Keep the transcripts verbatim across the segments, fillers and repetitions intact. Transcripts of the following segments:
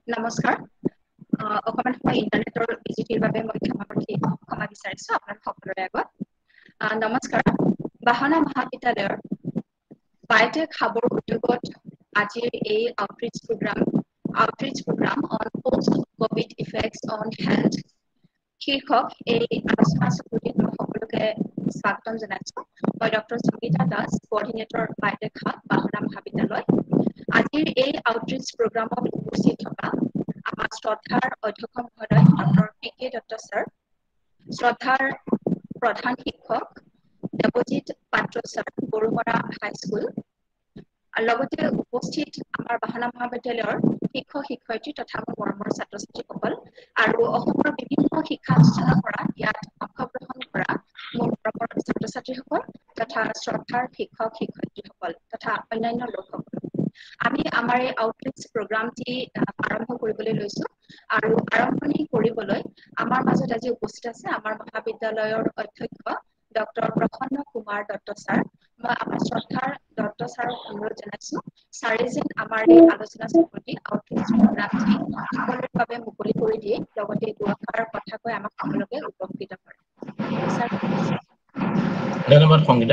নমস্কাৰ অকমান সময় ইন্টাৰনেটৰ বিজুতিৰ বাবে মই ক্ষমা প্ৰাৰ্থী ক্ষমা বিচাৰিছো আপোনাৰ সকলোৰে আগত নমস্কাৰ বাহানা মহাবিদ্যালয়ৰ বায়টেক হাবৰ উদ্যোগত আজিৰ এই outreach program outreach program on post COVID effects on health শীৰ্ষক এই আলোচনা চক্ৰটিত মই সকলোকে স্বাগতম জনাইছো মই doctor Sangita Das coordinator biotech hub Bahona মহাবিদ্যালয় আজিৰ এই আউটৰিচ প্ৰগ্ৰামত উপস্থিত থকা আমাৰ শ্ৰদ্ধাৰ অধ্যক্ষ মহোদয় doctor P K Dutta sir শ্ৰদ্ধাৰ প্ৰধান শিক্ষক দেৱজিৎ পাত্ৰ স্যাৰ বৰুমৰা হাইস্কুল লগতে উপস্থিত আমাৰ বাহানা মহাবিদ্যালয়ৰ শিক্ষক শিক্ষয়িত্ৰী তথা মৰমৰ ছাত্ৰ ছাত্ৰীসকল আৰু অসমৰ বিভিন্ন শিক্ষানুষ্ঠানৰ পৰা ইয়াত অংশগ্ৰহণ কৰা মোৰ মৰমৰ ছাত্ৰ ছাত্ৰীসকল তথা শ্ৰদ্ধাৰ শিক্ষক শিক্ষয়িত্ৰীসকল তথা অন্যান্য লোকসকল আমি আমাৰ এই আউটৰিচ প্ৰগ্ৰামটি আৰম্ভ কৰিবলৈ লৈছো আৰু আৰম্ভণি কৰিবলৈ আমাৰ মাজত আজি উপস্থিত আছে আমাৰ মহাবিদ্যালয়ৰ অধ্যক্ষ ডক্টৰ প্ৰসন্ন কুমাৰ দত্ত স্যাৰ মই আমাৰ শ্ৰদ্ধাৰ দত্ত স্যাৰক অনুৰোধ জনাইছো স্যাৰে যেন আমাৰ এই আলোচনা চক্ৰটি আউটৰিচ প্ৰগ্ৰামটি সকলোৰে বাবে মুকলি কৰি দিয়ে লগতে দুআষাৰ কথা কৈ আমাক সকলোকে উপকৃত কৰে স্যাৰ ধন্যবাদ সংগীতা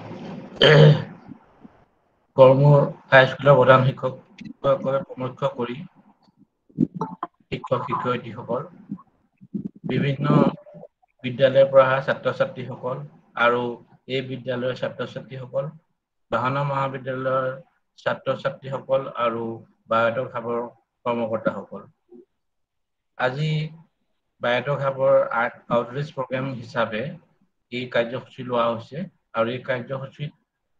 গড়মূৰ হাইস্কুলৰ প্ৰধান শিক্ষকসকলে প্ৰমুখ্য কৰি শিক্ষক শিক্ষয়িত্ৰীসকল বিভিন্ন বিদ্যালয়ৰ পৰা অহা ছাত্ৰ ছাত্ৰীসকল আৰু এই বিদ্যালয়ৰ ছাত্ৰ ছাত্ৰীসকল বাহানা মহাবিদ্যালয়ৰ ছাত্ৰ ছাত্ৰীসকল আৰু বায়টক হাবৰ কৰ্মকৰ্তাসকল আজি বায়টক হাবৰ আউটৰিচ প্ৰগ্ৰাম হিচাপে এই কাৰ্যসূচী লোৱা হৈছে আৰু এই কাৰ্যসূচীত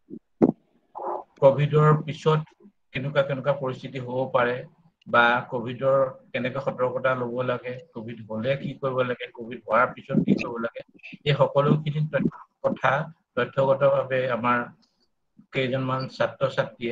কোভিডৰ পিছত কেনেকুৱা কেনেকুৱা পৰিস্থিতি হ'ব পাৰে বা কোভিডৰ কেনেকৈ সতৰ্কতা ল'ব লাগে কোভিড হ'লে কি কৰিব লাগে কোভিড হোৱাৰ পিছত কি কৰিব লাগে এই সকলোখিনি কথা তথ্যগতভাৱে আমাৰ কেইজনমান ছাত্ৰ ছাত্ৰীয়ে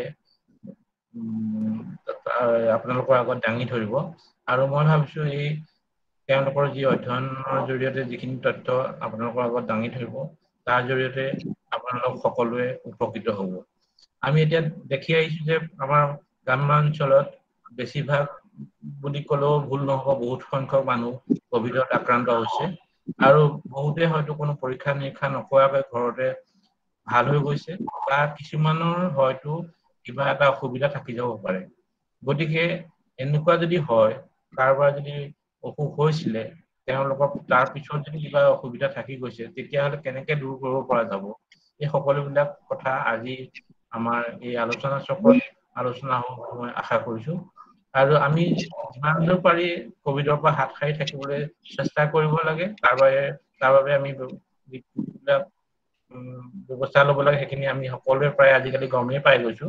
আপোনালোকৰ আগত দাঙি ধৰিব আৰু মই ভাবিছো এই তেওঁলোকৰ যি অধ্যয়নৰ জৰিয়তে যিখিনি তথ্য আপোনালোকৰ আগত দাঙি ধৰিব তাৰ জৰিয়তে আপোনালোক সকলোৱে উপকৃত হ'ব আমি এতিয়া দেখি আহিছো যে আমাৰ গ্ৰামাঞ্চলত বেছিভাগ বুলি ক'লেও ভুল নহ'ব বহুত সংখ্যক মানুহ কোভিডত আক্ৰান্ত হৈছে আৰু বহুতে হয়তো কোনো পৰীক্ষা নিৰীক্ষা নকৰাকৈ ঘৰতে ভাল হৈ গৈছে বা কিছুমানৰ হয়তো কিবা এটা অসুবিধা থাকি যাব পাৰে গতিকে এনেকুৱা যদি হয় কাৰোবাৰ যদি অসুখ হৈছিলে তেওঁলোকক তাৰ পিছত যদি কিবা অসুবিধা থাকি গৈছে তেতিয়াহ'লে কেনেকে দূৰ কৰিব পৰা যাব এই সকলোবিলাক কথা আজি আমাৰ এই আলোচনা চক্ৰত আলোচনা হ'ব মই আশা কৰিছো আৰু আমি যিমান দূৰ পাৰি কোভিডৰ পৰা হাত সাৰি থাকিবলৈ চেষ্টা কৰিব লাগে তাৰ বাবে তাৰ বাবে আমি যিবিলাক ব্যৱস্থা ল'ব লাগে সেইখিনি আমি সকলোৱে প্ৰায় আজিকালি গমেই পাই গৈছো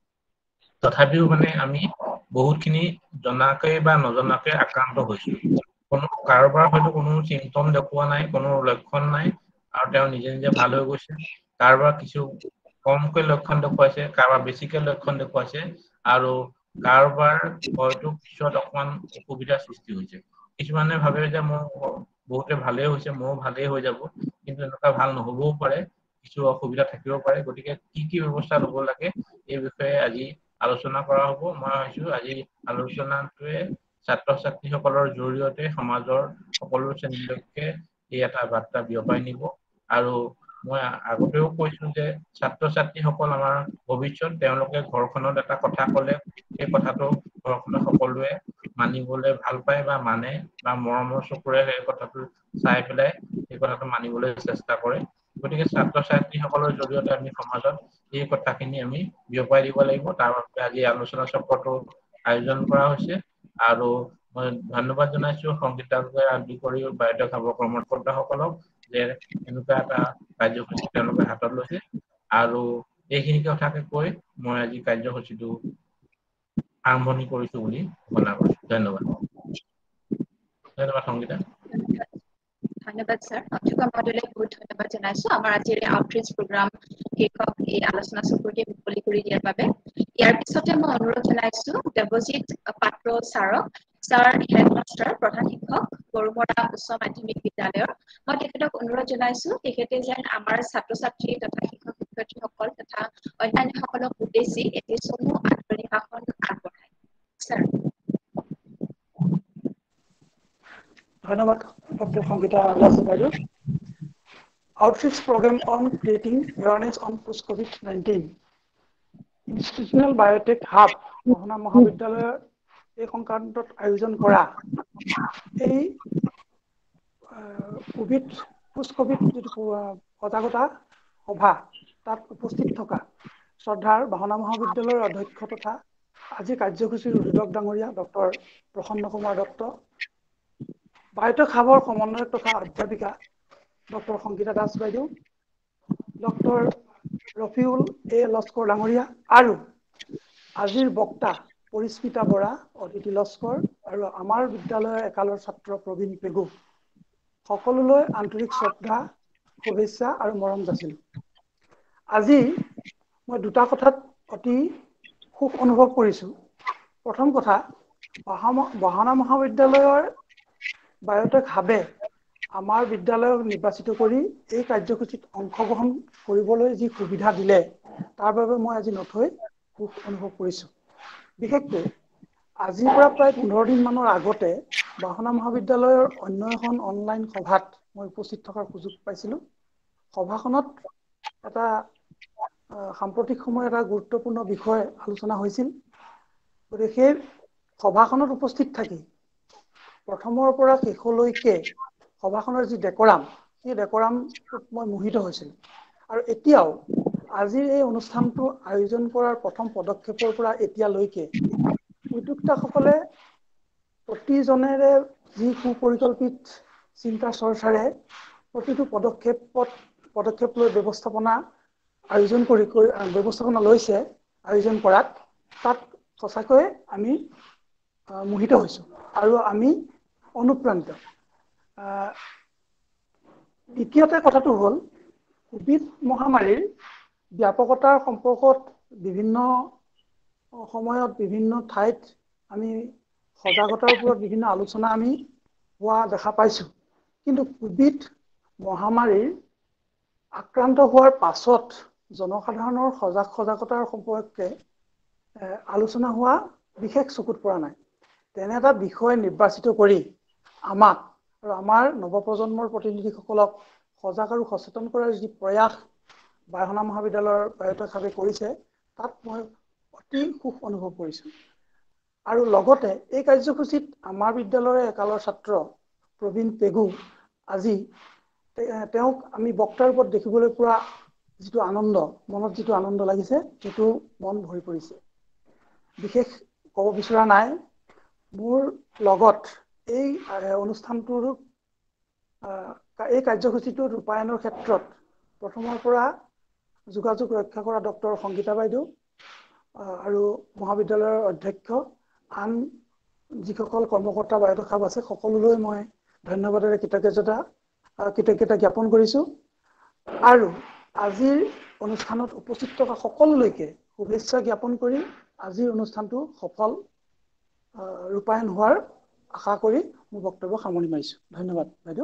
তথাপিও মানে আমি বহুতখিনি জনাকৈ বা নজনাকৈ আক্ৰান্ত হৈছো কোনো কাৰোবাৰ হয়তো কোনো চিমটম দেখুওৱা নাই কোনো লক্ষণ নাই আৰু তেওঁ নিজে নিজে ভাল হৈ গৈছে কাৰোবাৰ কিছু কমকৈ লক্ষণ দেখুৱাইছে কাৰোবাৰ বেছিকৈ লক্ষণ দেখুৱাইছে আৰু কাৰোবাৰ হয়তো পিছত অকমান অসুবিধাৰ সৃষ্টি হৈছে কিছুমানে ভাবে যে মোৰ বহুতে ভালেই হৈছে মোৰো ভালেই হৈ যাব কিন্তু এনেকুৱা ভাল নহ'বও পাৰে কিছু অসুবিধা থাকিব পাৰে গতিকে কি কি ব্যৱস্থা ল'ব লাগে এই বিষয়ে আজি আলোচনা কৰা হ'ব মই ভাবিছো আজি আলোচনাটোৱে ছাত্ৰ ছাত্ৰীসকলৰ জৰিয়তে সমাজৰ সকলো শ্ৰেণীলৈকে এই এটা বাৰ্তা বিয়পাই নিব আৰু মই আগতেও কৈছো যে ছাত্ৰ ছাত্ৰীসকল আমাৰ ভৱিষ্যত তেওঁলোকে ঘৰখনত এটা কথা ক'লে সেই কথাটো ঘৰখনৰ সকলোৱে মানিবলৈ ভাল পায় বা মানে বা মৰমৰ চকুৰে সেই কথাটো চাই পেলাই সেই কথাটো মানিবলৈ চেষ্টা কৰে গতিকে ছাত্ৰ ছাত্ৰীসকলৰ জৰিয়তে আমি সমাজত এই কথাখিনি আমি বিয়পাই দিব লাগিব তাৰ বাবে আজি আলোচনা চক্ৰটো আয়োজন কৰা হৈছে আৰু মই ধন্যবাদ জনাইছো সংগীতাকে আদি কৰি বায়টক হাবৰ কৰ্মকৰ্তাসকলক যে এনেকুৱা এটা কাৰ্যসূচী তেওঁলোকে হাতত লৈছে আৰু এইখিনি কথাকে কৈ মই আজি কাৰ্যসূচীটো আৰম্ভণি কৰিছো বুলি ঘোষণা কৰিছো ধন্যবাদ ধন্যবাদ সংগীতা ধন্যবাদ স্যার অধ্যক্ষ মহোদয়লৈ বহুত ধন্যবাদ জনাইছো আমাৰ আজিৰ আউটৰিচ প্ৰগ্ৰাম শীৰ্ষক এই আলোচনা চক্ৰটি মুকলি কৰি দিয়াৰ বাবে ইয়াৰ পিছতে মই অনুৰোধ জনাইছো দেৱজিৎ পাত্ৰ স্যাৰক স্যাৰ হেডমাষ্টাৰ প্ৰধান শিক্ষক বৰুমৰা উচ্চ মাধ্যমিক বিদ্যালয়ৰ মই তেখেতক অনুৰোধ জনাইছো তেখেতে যেন আমাৰ ছাত্ৰ ছাত্ৰী তথা শিক্ষক শিক্ষয়িত্ৰীসকল তথা অন্যান্যসকলক উদ্দেশ্যি এটি চমু আদৰণি ভাষণ আগবঢ়ায় স্যাৰ ধন্যবাদ ডক্টর সংগীতা দাস বাইদেউ। Outreach program on creating awareness on post-COVID nineteen. Institutional Biotech Hub বাহনা মহাবিদ্যালয়ৰ এই সংক্ৰান্তত আয়োজন কৰা এই কোভিড পোষ্ট কোভিড যিটো সজাগতা সভা তাত উপস্থিত থকা শ্ৰদ্ধাৰ বাহনা মহাবিদ্যালয়ৰ অধ্যক্ষ তথা আজি কাৰ্যসূচীৰ উদ্যোগক ডাঙৰীয়া ডক্টৰ প্ৰসন্ন কুমাৰ দত্ত, বায়'টেক হাবৰ সমন্বয়ক তথা অধ্যাপিকা ডক্টৰ সংগীতা দাস বাইদেউ, ডক্টৰ ৰফিউল এ লস্কৰ ডাঙৰীয়া আৰু আজিৰ বক্তা পৰিস্মিতা বৰা, অদিতি লস্কৰ আৰু আমাৰ বিদ্যালয়ৰ একালৰ ছাত্ৰ প্ৰবীণ পেগু, সকলোলৈ আন্তৰিক শ্ৰদ্ধা, শুভেচ্ছা আৰু মৰম যাচিলোঁ। আজি মই দুটা কথাত অতি সুখ অনুভৱ কৰিছোঁ। প্ৰথম কথা, বাহনা মহাবিদ্যালয়ৰ বায়'টেক হাবে আমাৰ বিদ্যালয়ক নিৰ্বাচিত কৰি এই কাৰ্যসূচীত অংশগ্ৰহণ কৰিবলৈ যি সুবিধা দিলে তাৰ বাবে মই আজি নথৈ সুখ অনুভৱ কৰিছোঁ। বিশেষকৈ আজিৰ পৰা প্ৰায় পোন্ধৰ দিন মানৰ আগতে বাহনা মহাবিদ্যালয়ৰ অন্য এখন অনলাইন সভাত মই উপস্থিত থকাৰ সুযোগ পাইছিলোঁ। সভাখনত এটা সাম্প্ৰতিক সময়ত এটা গুৰুত্বপূৰ্ণ বিষয় আলোচনা হৈছিল। গতিকে সেই সভাখনত উপস্থিত থাকি প্ৰথমৰ পৰা শেষলৈকে সভাখনৰ যি ডেকৰাম, সেই ডেকৰামটোত মই মোহিত হৈছিলোঁ। আৰু এতিয়াও আজিৰ এই অনুষ্ঠানটো আয়োজন কৰাৰ প্ৰথম পদক্ষেপৰ পৰা এতিয়ালৈকে উদ্যোক্তাসকলে প্ৰতিজনেৰে যি সুপৰিকল্পিত চিন্তা চৰ্চাৰে প্ৰতিটো পদক্ষেপত পদক্ষেপ লৈ ব্যৱস্থাপনা আয়োজন কৰি ব্যৱস্থাপনা লৈছে আয়োজন কৰাত, তাত সঁচাকৈ আমি মোহিত হৈছোঁ আৰু আমি অনুপ্ৰাণিত। দ্বিতীয়তে কথাটো হ'ল কোভিড মহামাৰীৰ ব্যাপকতাৰ সম্পৰ্কত বিভিন্ন সময়ত বিভিন্ন ঠাইত আমি সজাগতাৰ ওপৰত বিভিন্ন আলোচনা আমি হোৱা দেখা পাইছোঁ। কিন্তু কোভিড মহামাৰীৰ আক্ৰান্ত হোৱাৰ পাছত জনসাধাৰণৰ সজাগ সজাগতাৰ সম্পৰ্কে আলোচনা হোৱা বিশেষ চকুত পৰা নাই। তেনে এটা বিষয় নিৰ্বাচিত কৰি আমাক আৰু আমাৰ নৱপ্ৰজন্মৰ প্ৰতিনিধিসকলক সজাগ আৰু সচেতন কৰাৰ যি প্ৰয়াস বায়হনা মহাবিদ্যালয়ৰ বায়'টেক হাবে কৰিছে, তাত মই অতি সুখ অনুভৱ কৰিছোঁ। আৰু লগতে এই কাৰ্যসূচীত আমাৰ বিদ্যালয়ৰ একালৰ ছাত্ৰ প্ৰবীণ পেগু, আজি তেওঁক আমি বক্তাৰ ওপৰত দেখিবলৈ পোৱা যিটো আনন্দ, মনত যিটো আনন্দ লাগিছে, সেইটো মন ভৰি পৰিছে। বিশেষ ক'ব বিচৰা নাই। মোৰ লগত এই অনুষ্ঠানটোৰ এই কাৰ্যসূচীটো ৰূপায়ণৰ ক্ষেত্ৰত প্ৰথমৰ পৰা যোগাযোগ ৰক্ষা কৰা ডক্টৰ সংগীতা বাইদেউ আৰু মহাবিদ্যালয়ৰ অধ্যক্ষ, আন যিসকল কৰ্মকৰ্তা বায়'টেক হাব আছে, সকলোলৈ মই ধন্যবাদেৰে কৃতজ্ঞতা কৃতজ্ঞতা জ্ঞাপন কৰিছোঁ। আৰু আজিৰ অনুষ্ঠানত উপস্থিত থকা সকলোলৈকে শুভেচ্ছা জ্ঞাপন কৰি আজিৰ অনুষ্ঠানটো সফল ৰূপায়ণ হোৱাৰ আশা কৰি মোৰ বক্তব্য সামৰণি মাৰিছোঁ। ধন্যবাদ বাইদেউ।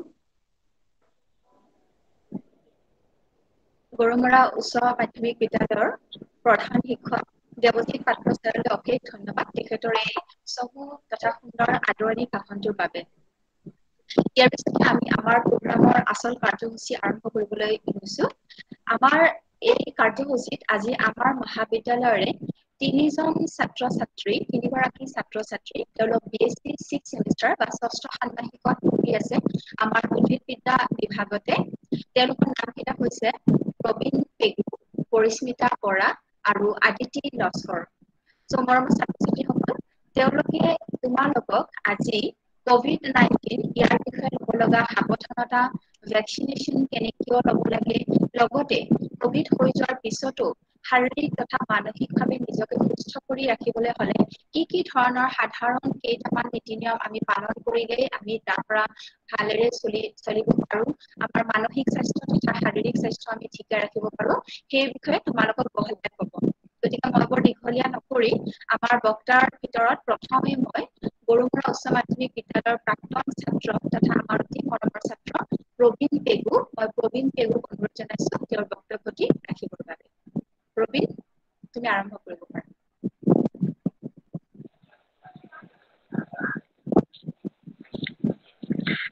গৰুমৰা উচ্চ মাধ্যমিক বিদ্যালয়ৰ প্ৰধান শিক্ষক দেৱজিৎ পাত্ৰচাৰ্যলৈ অশেষ ধন্যবাদ তেখেতৰ এই চমু তথা সুন্দৰ আদৰণি ভাষণটোৰ বাবে। ইয়াৰ পিছতে আমি আমাৰ প্ৰগ্ৰামৰ আচল কাৰ্যসূচী আৰম্ভ কৰিবলৈ লৈছোঁ। আমাৰ এই কাৰ্যসূচীত আজি আমাৰ মহাবিদ্যালয়ৰে তিনিজন ছাত্ৰ ছাত্ৰী, তিনিগৰাকী ছাত্ৰ ছাত্ৰী, তেওঁলোক B S C six semester বা ষষ্ঠ ষান্মাসিকত পঢ়ি আছে আমাৰ উদ্ভিদ বিদ্যা বিভাগতে। তেওঁলোকৰ নামকেইটা হৈছে প্ৰবীণ পেগু, পৰিস্মিতা বৰা আৰু আদিতি লস্কৰ। চ' মৰমৰ ছাত্ৰ ছাত্ৰীসকল, তেওঁলোকে তোমালোকক আজি কভিড নাইনটিন ইয়াৰ বিষয়ে ল'ব লগা সাৱধানতা, ভেকচিনেশ্যন কেনেকৈ ল'ব লাগে, লগতে কভিড হৈ যোৱাৰ পিছতো শাৰীৰিক তথা মানসিকভাৱে নিজকে সুস্থ কৰি ৰাখিবলৈ হ'লে কি কি ধৰণৰ সাধাৰণ কেইটামান নীতি নিয়ম আমি পালন কৰিলে আমি তাৰ পৰা ভালেৰে চলি চলিব পাৰোঁ, আমাৰ মানসিক স্বাস্থ্য তথা শাৰীৰিক স্বাস্থ্য আমি ঠিকে ৰাখিব পাৰোঁ, সেই বিষয়ে তোমালোকক বহলকৈ ক'ব। গতিকে মই বৰ দীঘলীয়া নকৰি আমাৰ বক্তাৰ ভিতৰত প্ৰথমে মই গৰুমৰা উচ্চ মাধ্যমিক বিদ্যালয়ৰ প্ৰাক্তন ছাত্ৰ তথা আমাৰ অতি মৰমৰ ছাত্ৰ প্ৰবীণ পেগু, মই প্ৰবীণ পেগুক অনুৰোধ জনাইছোঁ তেওঁৰ বক্তব্যটি ৰাখিবৰ বাবে। প্ৰবীণ, তুমি আৰম্ভ কৰিব পাৰা।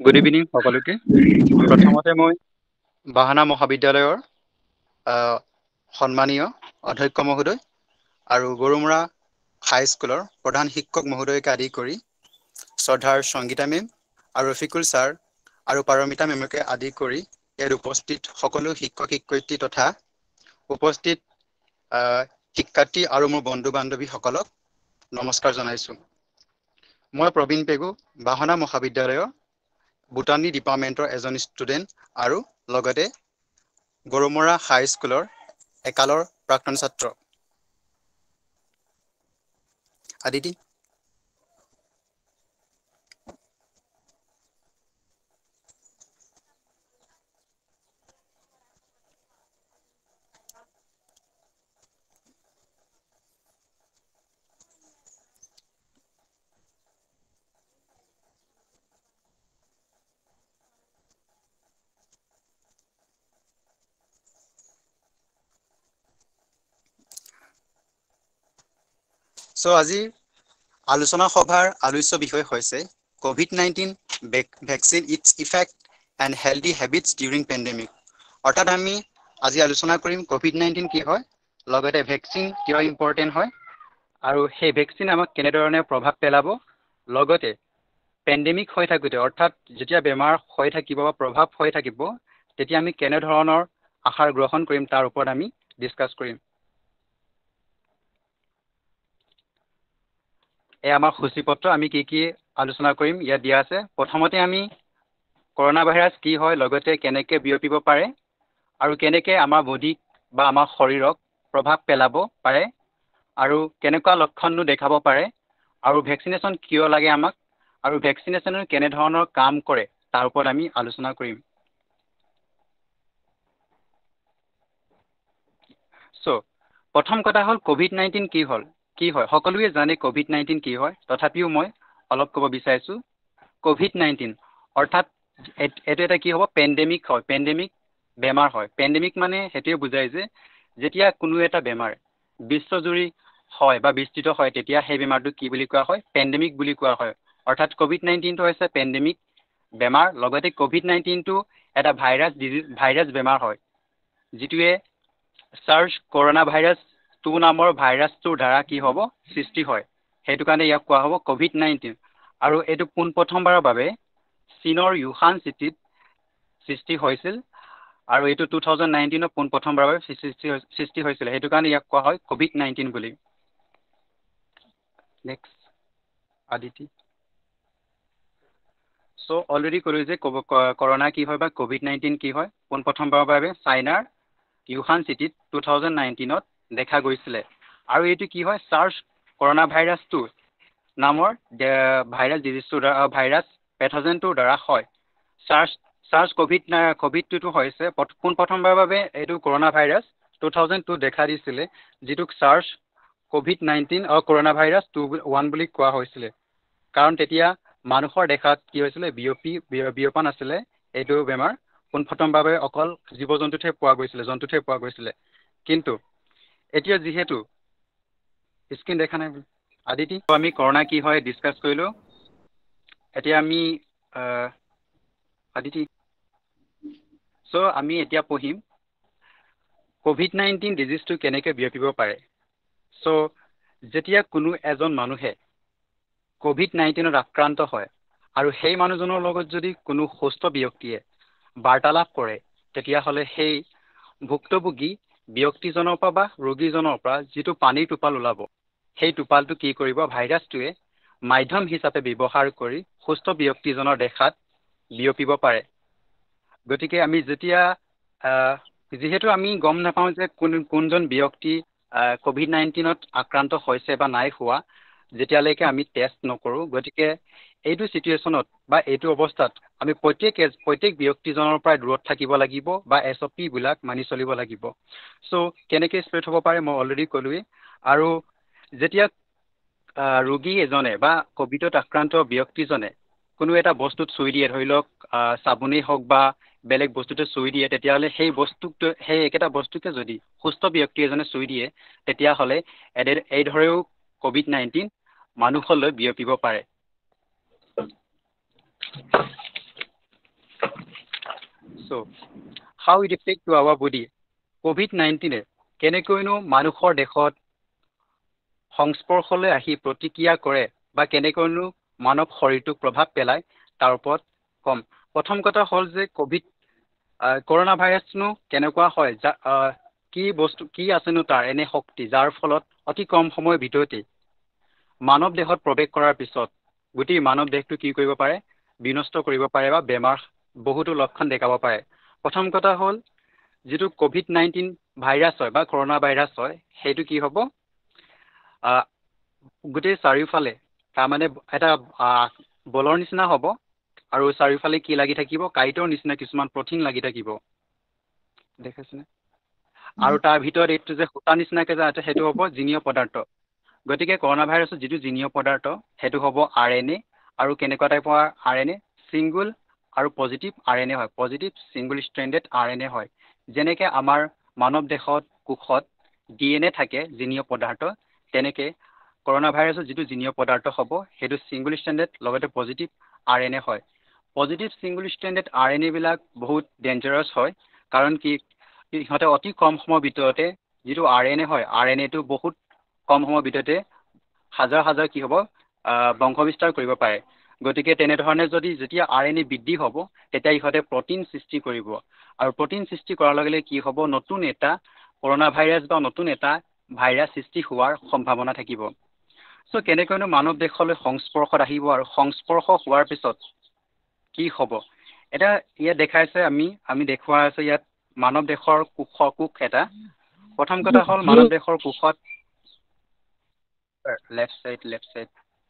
গুড ইভিনিং সকলোকে। প্ৰথমতে মই বাহানা মহাবিদ্যালয়ৰ সন্মানীয় অধ্যক্ষ মহোদয় আৰু গৰুমৰা হাইস্কুলৰ প্ৰধান শিক্ষক মহোদয়কে আদি কৰি শ্ৰদ্ধাৰ সংগীতা মেম আৰু ৰফিকুল ছাৰ আৰু পাৰমিতা মেমকে আদি কৰি ইয়াত উপস্থিত সকলো শিক্ষক শিক্ষয়িত্ৰী তথা উপস্থিত শিক্ষাৰ্থী আৰু মোৰ বন্ধু বান্ধৱীসকলক নমস্কাৰ জনাইছোঁ। মই প্ৰবীণ পেগু বাহনা মহাবিদ্যালয়ৰ বুটানী ডিপাৰ্টমেণ্টৰ এজন ষ্টুডেণ্ট আৰু লগতে গৰুমৰা হাইস্কুলৰ একালৰ প্ৰাক্তন ছাত্ৰ। আদিতি চ' আজিৰ আলোচনা সভাৰ আলোচ্য বিষয় হৈছে COVID nineteen vaccine its effect and healthy habits during pandemic. অৰ্থাৎ আমি আজি আলোচনা কৰিম কোভিড নাইনটিন কি হয়, লগতে ভেকচিন কিয় ইম্পৰ্টেণ্ট হয় আৰু সেই ভেকচিন আমাক কেনেধৰণে প্ৰভাৱ পেলাব, লগতে পেণ্ডেমিক হৈ থাকোঁতে অৰ্থাৎ যেতিয়া বেমাৰ হৈ থাকিব বা প্ৰভাৱ হৈ থাকিব তেতিয়া আমি কেনেধৰণৰ আহাৰ গ্ৰহণ কৰিম তাৰ ওপৰত আমি ডিছকাছ কৰিম। এই আমাৰ সূচীপত্ৰ আমি কি কি আলোচনা কৰিম ইয়াত দিয়া আছে। প্ৰথমতে আমি কৰোনা ভাইৰাছ কি হয়, লগতে কেনেকৈ বিয়পিব পাৰে আৰু কেনেকৈ আমাৰ বডিক বা আমাৰ শৰীৰক প্ৰভাৱ পেলাব পাৰে আৰু কেনেকুৱা লক্ষণনো দেখাব পাৰে আৰু ভেকচিনেশ্যন কিয় লাগে আমাক আৰু ভেকচিনেশ্যনৰ কেনেধৰণৰ কাম কৰে তাৰ ওপৰত আমি আলোচনা কৰিম। চ' প্ৰথম কথা হ'ল কোভিড নাইনটিন কি হ'ল কি হয় সকলোৱে জানে কোভিড নাইনটিন কি হয়, তথাপিও মই অলপ ক'ব বিচাৰিছোঁ। কোভিড নাইনটিন অৰ্থাৎ এইটো এটা কি হ'ব, পেণ্ডেমিক হয়, পেণ্ডেমিক বেমাৰ হয়। পেণ্ডেমিক মানে সেইটোৱে বুজায় যে যেতিয়া কোনো এটা বেমাৰ বিশ্বজুৰি হয় বা বিস্তৃত হয় তেতিয়া সেই বেমাৰটো কি বুলি কোৱা হয়, পেণ্ডেমিক বুলি কোৱা হয়। অৰ্থাৎ কোভিড নাইনটিনটো হৈছে পেণ্ডেমিক বেমাৰ, লগতে কোভিড নাইনটিনটো এটা ভাইৰাছ ডিজিজ ভাইৰাছ বেমাৰ হয় যিটোৱে চাৰ্চ কৰোনা ভাইৰাছ টু নামৰ ভাইৰাছটোৰ দ্বাৰা কি হ'ব সৃষ্টি হয়। সেইটো কাৰণে ইয়াক কোৱা হ'ব কোভিড নাইনটিন। আৰু এইটো পোনপ্ৰথমবাৰৰ বাবে চীনৰ ইউহান চিটিত সৃষ্টি হৈছিল আৰু এইটো টু থাউজেণ্ড নাইনটিনত পোনপ্ৰথমবাৰৰ বাবে সৃষ্টি সৃষ্টি হৈছিলে। সেইটো কাৰণে ইয়াক কোৱা হয় কোভিড নাইনটিন বুলি। নেক্সট আদিতি। চ' অলৰেডি ক'লোঁ যে কৰোনা কি হয় বা কোভিড নাইনটিন কি হয়। পোনপ্ৰথমবাৰৰ বাবে চাইনাৰ ইউহান চিটিত টু থাউজেণ্ড নাইনটিনত দেখা গৈছিলে আৰু এইটো কি হয়, চাৰ্চ কৰোনা ভাইৰাছ টু নামৰ ভাইৰাছ ডিজিজটোৰ দ্বাৰা ভাইৰাছ পেথজেনটোৰ দ্বাৰা হয়। চাৰ্চ চাৰ্চ কোভিড কোভিড টুটো হৈছে পোনপ্ৰথমবাৰৰ বাবে এইটো corona virus two thousand two দেখা দিছিলে, যিটোক চাৰ্চ কোভিড নাইনটিন আৰু কৰোনা ভাইৰাছ টু ওৱান বুলি কোৱা হৈছিলে। কাৰণ তেতিয়া মানুহৰ দেখাত কি হৈছিলে, বিয়পি বিয়পা নাছিলে এইটো বেমাৰ। পোনপ্ৰথমভাৱে অকল জীৱ জন্তুতহে পোৱা গৈছিলে জন্তুতহে পোৱা গৈছিলে। কিন্তু এতিয়া যিহেতু স্ক্ৰীন দেখা নাই আদিতি, আমি কৰোনা কি হয় ডিছকাছ কৰিলোঁ। এতিয়া আমি আদিতি চ' আমি এতিয়া পঢ়িম কোভিড নাইনটিন ডিজিজটো কেনেকৈ বিয়পিব পাৰে। চ' যেতিয়া কোনো এজন মানুহে কোভিড নাইনটিনত আক্ৰান্ত হয় আৰু সেই মানুহজনৰ লগত যদি কোনো সুস্থ ব্যক্তিয়ে বাৰ্তালাপ কৰে তেতিয়াহ'লে সেই ভুক্তভোগী ব্যক্তিজনৰ পৰা বা ৰোগীজনৰ পৰা যিটো পানীৰ টোপাল ওলাব, সেই টোপালটো কি কৰিব, ভাইৰাছটোৱে মাধ্যম হিচাপে ব্যৱহাৰ কৰি সুস্থ ব্যক্তিজনৰ দেখাত বিয়পিব পাৰে। গতিকে আমি যেতিয়া যিহেতু আমি গম নাপাওঁ যে কোন কোনজন ব্যক্তি কোভিড নাইনটিনত আক্ৰান্ত হৈছে বা নাই হোৱা যেতিয়ালৈকে আমি টেষ্ট নকৰোঁ। গতিকে এইটো চিটুৱেশ্যনত বা এইটো অৱস্থাত আমি প্ৰত্যেক প্ৰত্যেক ব্যক্তিজনৰ পৰাই দূৰত থাকিব লাগিব বা এছ অ' পিবিলাক মানি চলিব লাগিব। চ' কেনেকৈ স্প্ৰেড হ'ব পাৰে মই অলৰেডি ক'লোৱেই। আৰু যেতিয়া ৰোগী এজনে বা ক'ভিডত আক্ৰান্ত ব্যক্তিজনে কোনো এটা বস্তুত চুই দিয়ে, ধৰি লওক চাবোনেই হওক বা বেলেগ বস্তুটো চুই দিয়ে, তেতিয়াহ'লে সেই বস্তুটো সেই একেটা বস্তুকে যদি সুস্থ ব্যক্তি এজনে চুই দিয়ে তেতিয়াহ'লে এইদৰেও কোভিড নাইনটিন মানুহলৈ বিয়পিব পাৰে। So, how it affect to our body? COVID নাইণ্টিনে কেনেকৈনো মানুহৰ দেশত সংস্পৰ্শলৈ আহি প্ৰতিক্ৰিয়া কৰে বা কেনেকৈনো মানৱ শৰীৰটোক প্ৰভাৱ পেলায় তাৰ ওপৰত কম। প্ৰথম কথা হ'ল যে কোভিড কৰোণা ভাইৰাছনো কেনেকুৱা হয়, কি বস্তু কি আছেনো তাৰ এনে শক্তি যাৰ ফলত অতি কম সময়ৰ ভিতৰতে মানৱ দেহত প্ৰৱেশ কৰাৰ পিছত গোটেই মানৱ দেহটো কি কৰিব পাৰে, বিনষ্ট কৰিব পাৰে বা বেমাৰ বহুতো লক্ষণ দেখাব পাৰে। প্ৰথম কথা হ'ল যিটো কোভিড নাইণ্টিন ভাইৰাছ হয় বা কৰোণা ভাইৰাছ হয় সেইটো কি হ'ব, গোটেই চাৰিওফালে তাৰমানে এটা বলৰ নিচিনা হ'ব আৰু চাৰিওফালে কি লাগি থাকিব, কাইটৰ নিচিনা কিছুমান প্ৰটিন লাগি থাকিব, দেখাইছেনে? আৰু তাৰ ভিতৰত এইটো যে সূতা নিচিনাকৈ যে আছে সেইটো হ'ব জিনীয় পদাৰ্থ। গতিকে কৰোণা ভাইৰাছৰ যিটো জিনীয় পদাৰ্থ সেইটো হ'ব আৰ এন এ, আৰু কেনেকুৱা টাইপৰ আৰ এন এ, ছিংগুল আৰু পজিটিভ আৰ এন এ হয়, positive single stranded R N A হয়। যেনেকৈ আমাৰ মানৱ দেহত কোষত ডি এন এ থাকে জিনীয় পদাৰ্থ, তেনেকৈ কৰোণা ভাইৰাছৰ যিটো জিনীয় পদাৰ্থ হ'ব সেইটো ছিংগুল ষ্ট্ৰেণ্ডেড লগতে পজিটিভ আৰ এন এ হয়। Positive single stranded R N এবিলাক বহুত ডেঞ্জাৰাছ হয়, কাৰণ কি সিহঁতে অতি কম সময়ৰ ভিতৰতে যিটো আৰ এন এ হয় আৰ এন এটো বহুত কম সময়ৰ ভিতৰতে হাজাৰ হাজাৰ কি হ'ব বংশ বিস্তাৰ কৰিব পাৰে। গতিকে তেনেধৰণে যদি যেতিয়া আৰ এন এ বৃদ্ধি হ'ব তেতিয়া ইহঁতে প্ৰটিন সৃষ্টি কৰিব, আৰু প্ৰটিন সৃষ্টি কৰাৰ লগে লগে কি হ'ব, নতুন এটা কৰোণা ভাইৰাছ বা নতুন এটা ভাইৰাছ সৃষ্টি হোৱাৰ সম্ভাৱনা থাকিব। চ' কেনেকৈনো মানৱ দেশলৈ সংস্পৰ্শত আহিব আৰু সংস্পৰ্শ হোৱাৰ পিছত কি হ'ব, এটা ইয়াত দেখাইছে আমি আমি দেখুওৱা আছে ইয়াত মানৱ দেশৰ কোষ কোষ এটা। প্ৰথম কথা হ'ল মানৱ দেশৰ কোষত লেফ্ট চাইড লেফ্ট চাইড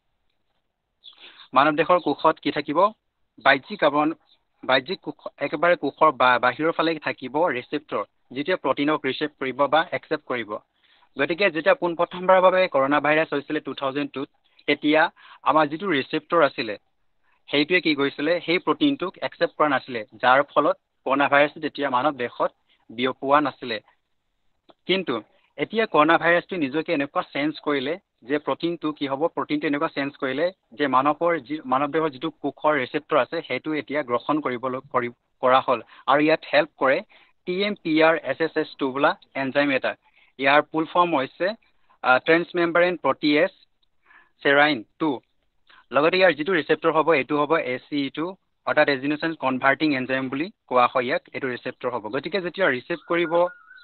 মানৱ দেশৰ কোষত কি থাকিব, বাহ্যিক আৱৰণ বাহ্যিক কোষ একেবাৰে কোষৰ বাহিৰৰ ফালে থাকিব ৰিচেপ্টৰ, যিটোৱে প্ৰটিনক ৰিচেপ্ট কৰিব বা একচেপ্ট কৰিব। গতিকে যেতিয়া পোনপ্ৰথমবাৰৰ বাবে কৰোণা ভাইৰাছ হৈছিলে টু থাউজেণ্ড টুত, তেতিয়া আমাৰ যিটো ৰিচেপ্টৰ আছিলে সেইটোৱে কি কৰিছিলে, সেই প্ৰটিনটোক একচেপ্ট কৰা নাছিলে, যাৰ ফলত কৰোণা ভাইৰাছটো তেতিয়া মানৱ দেশত বিয়পোৱা নাছিলে। কিন্তু এতিয়া কৰোণা ভাইৰাছটো নিজকে এনেকুৱা চেঞ্জ কৰিলে যে প্ৰটিনটো কি হ'ব, প্ৰটিনটো এনেকুৱা চেঞ্জ কৰিলে যে মানৱৰ যি মানৱ দেহৰ যিটো কোষৰ ৰিচেপ্টৰ আছে সেইটো এতিয়া গ্ৰহণ কৰিবলৈ কৰি কৰা হ'ল, আৰু ইয়াত হেল্প কৰে T M P R S S S two বোলা এনজাইম এটা। ইয়াৰ ফুল ফৰ্ম হৈছে ট্ৰেন্সমেম্ব্ৰেন প্ৰটিয়েজ চেৰাইন টু। লগতে ইয়াৰ যিটো ৰিচেপ্টৰ হ'ব এইটো হ'ব এ চি ই টু, অৰ্থাৎ এজিনোচেন কনভাৰ্টিং এনজাইম বুলি কোৱা হয় ইয়াক, এইটো ৰিচেপ্টৰ হ'ব। গতিকে যেতিয়া ৰিচেপ্ট কৰিব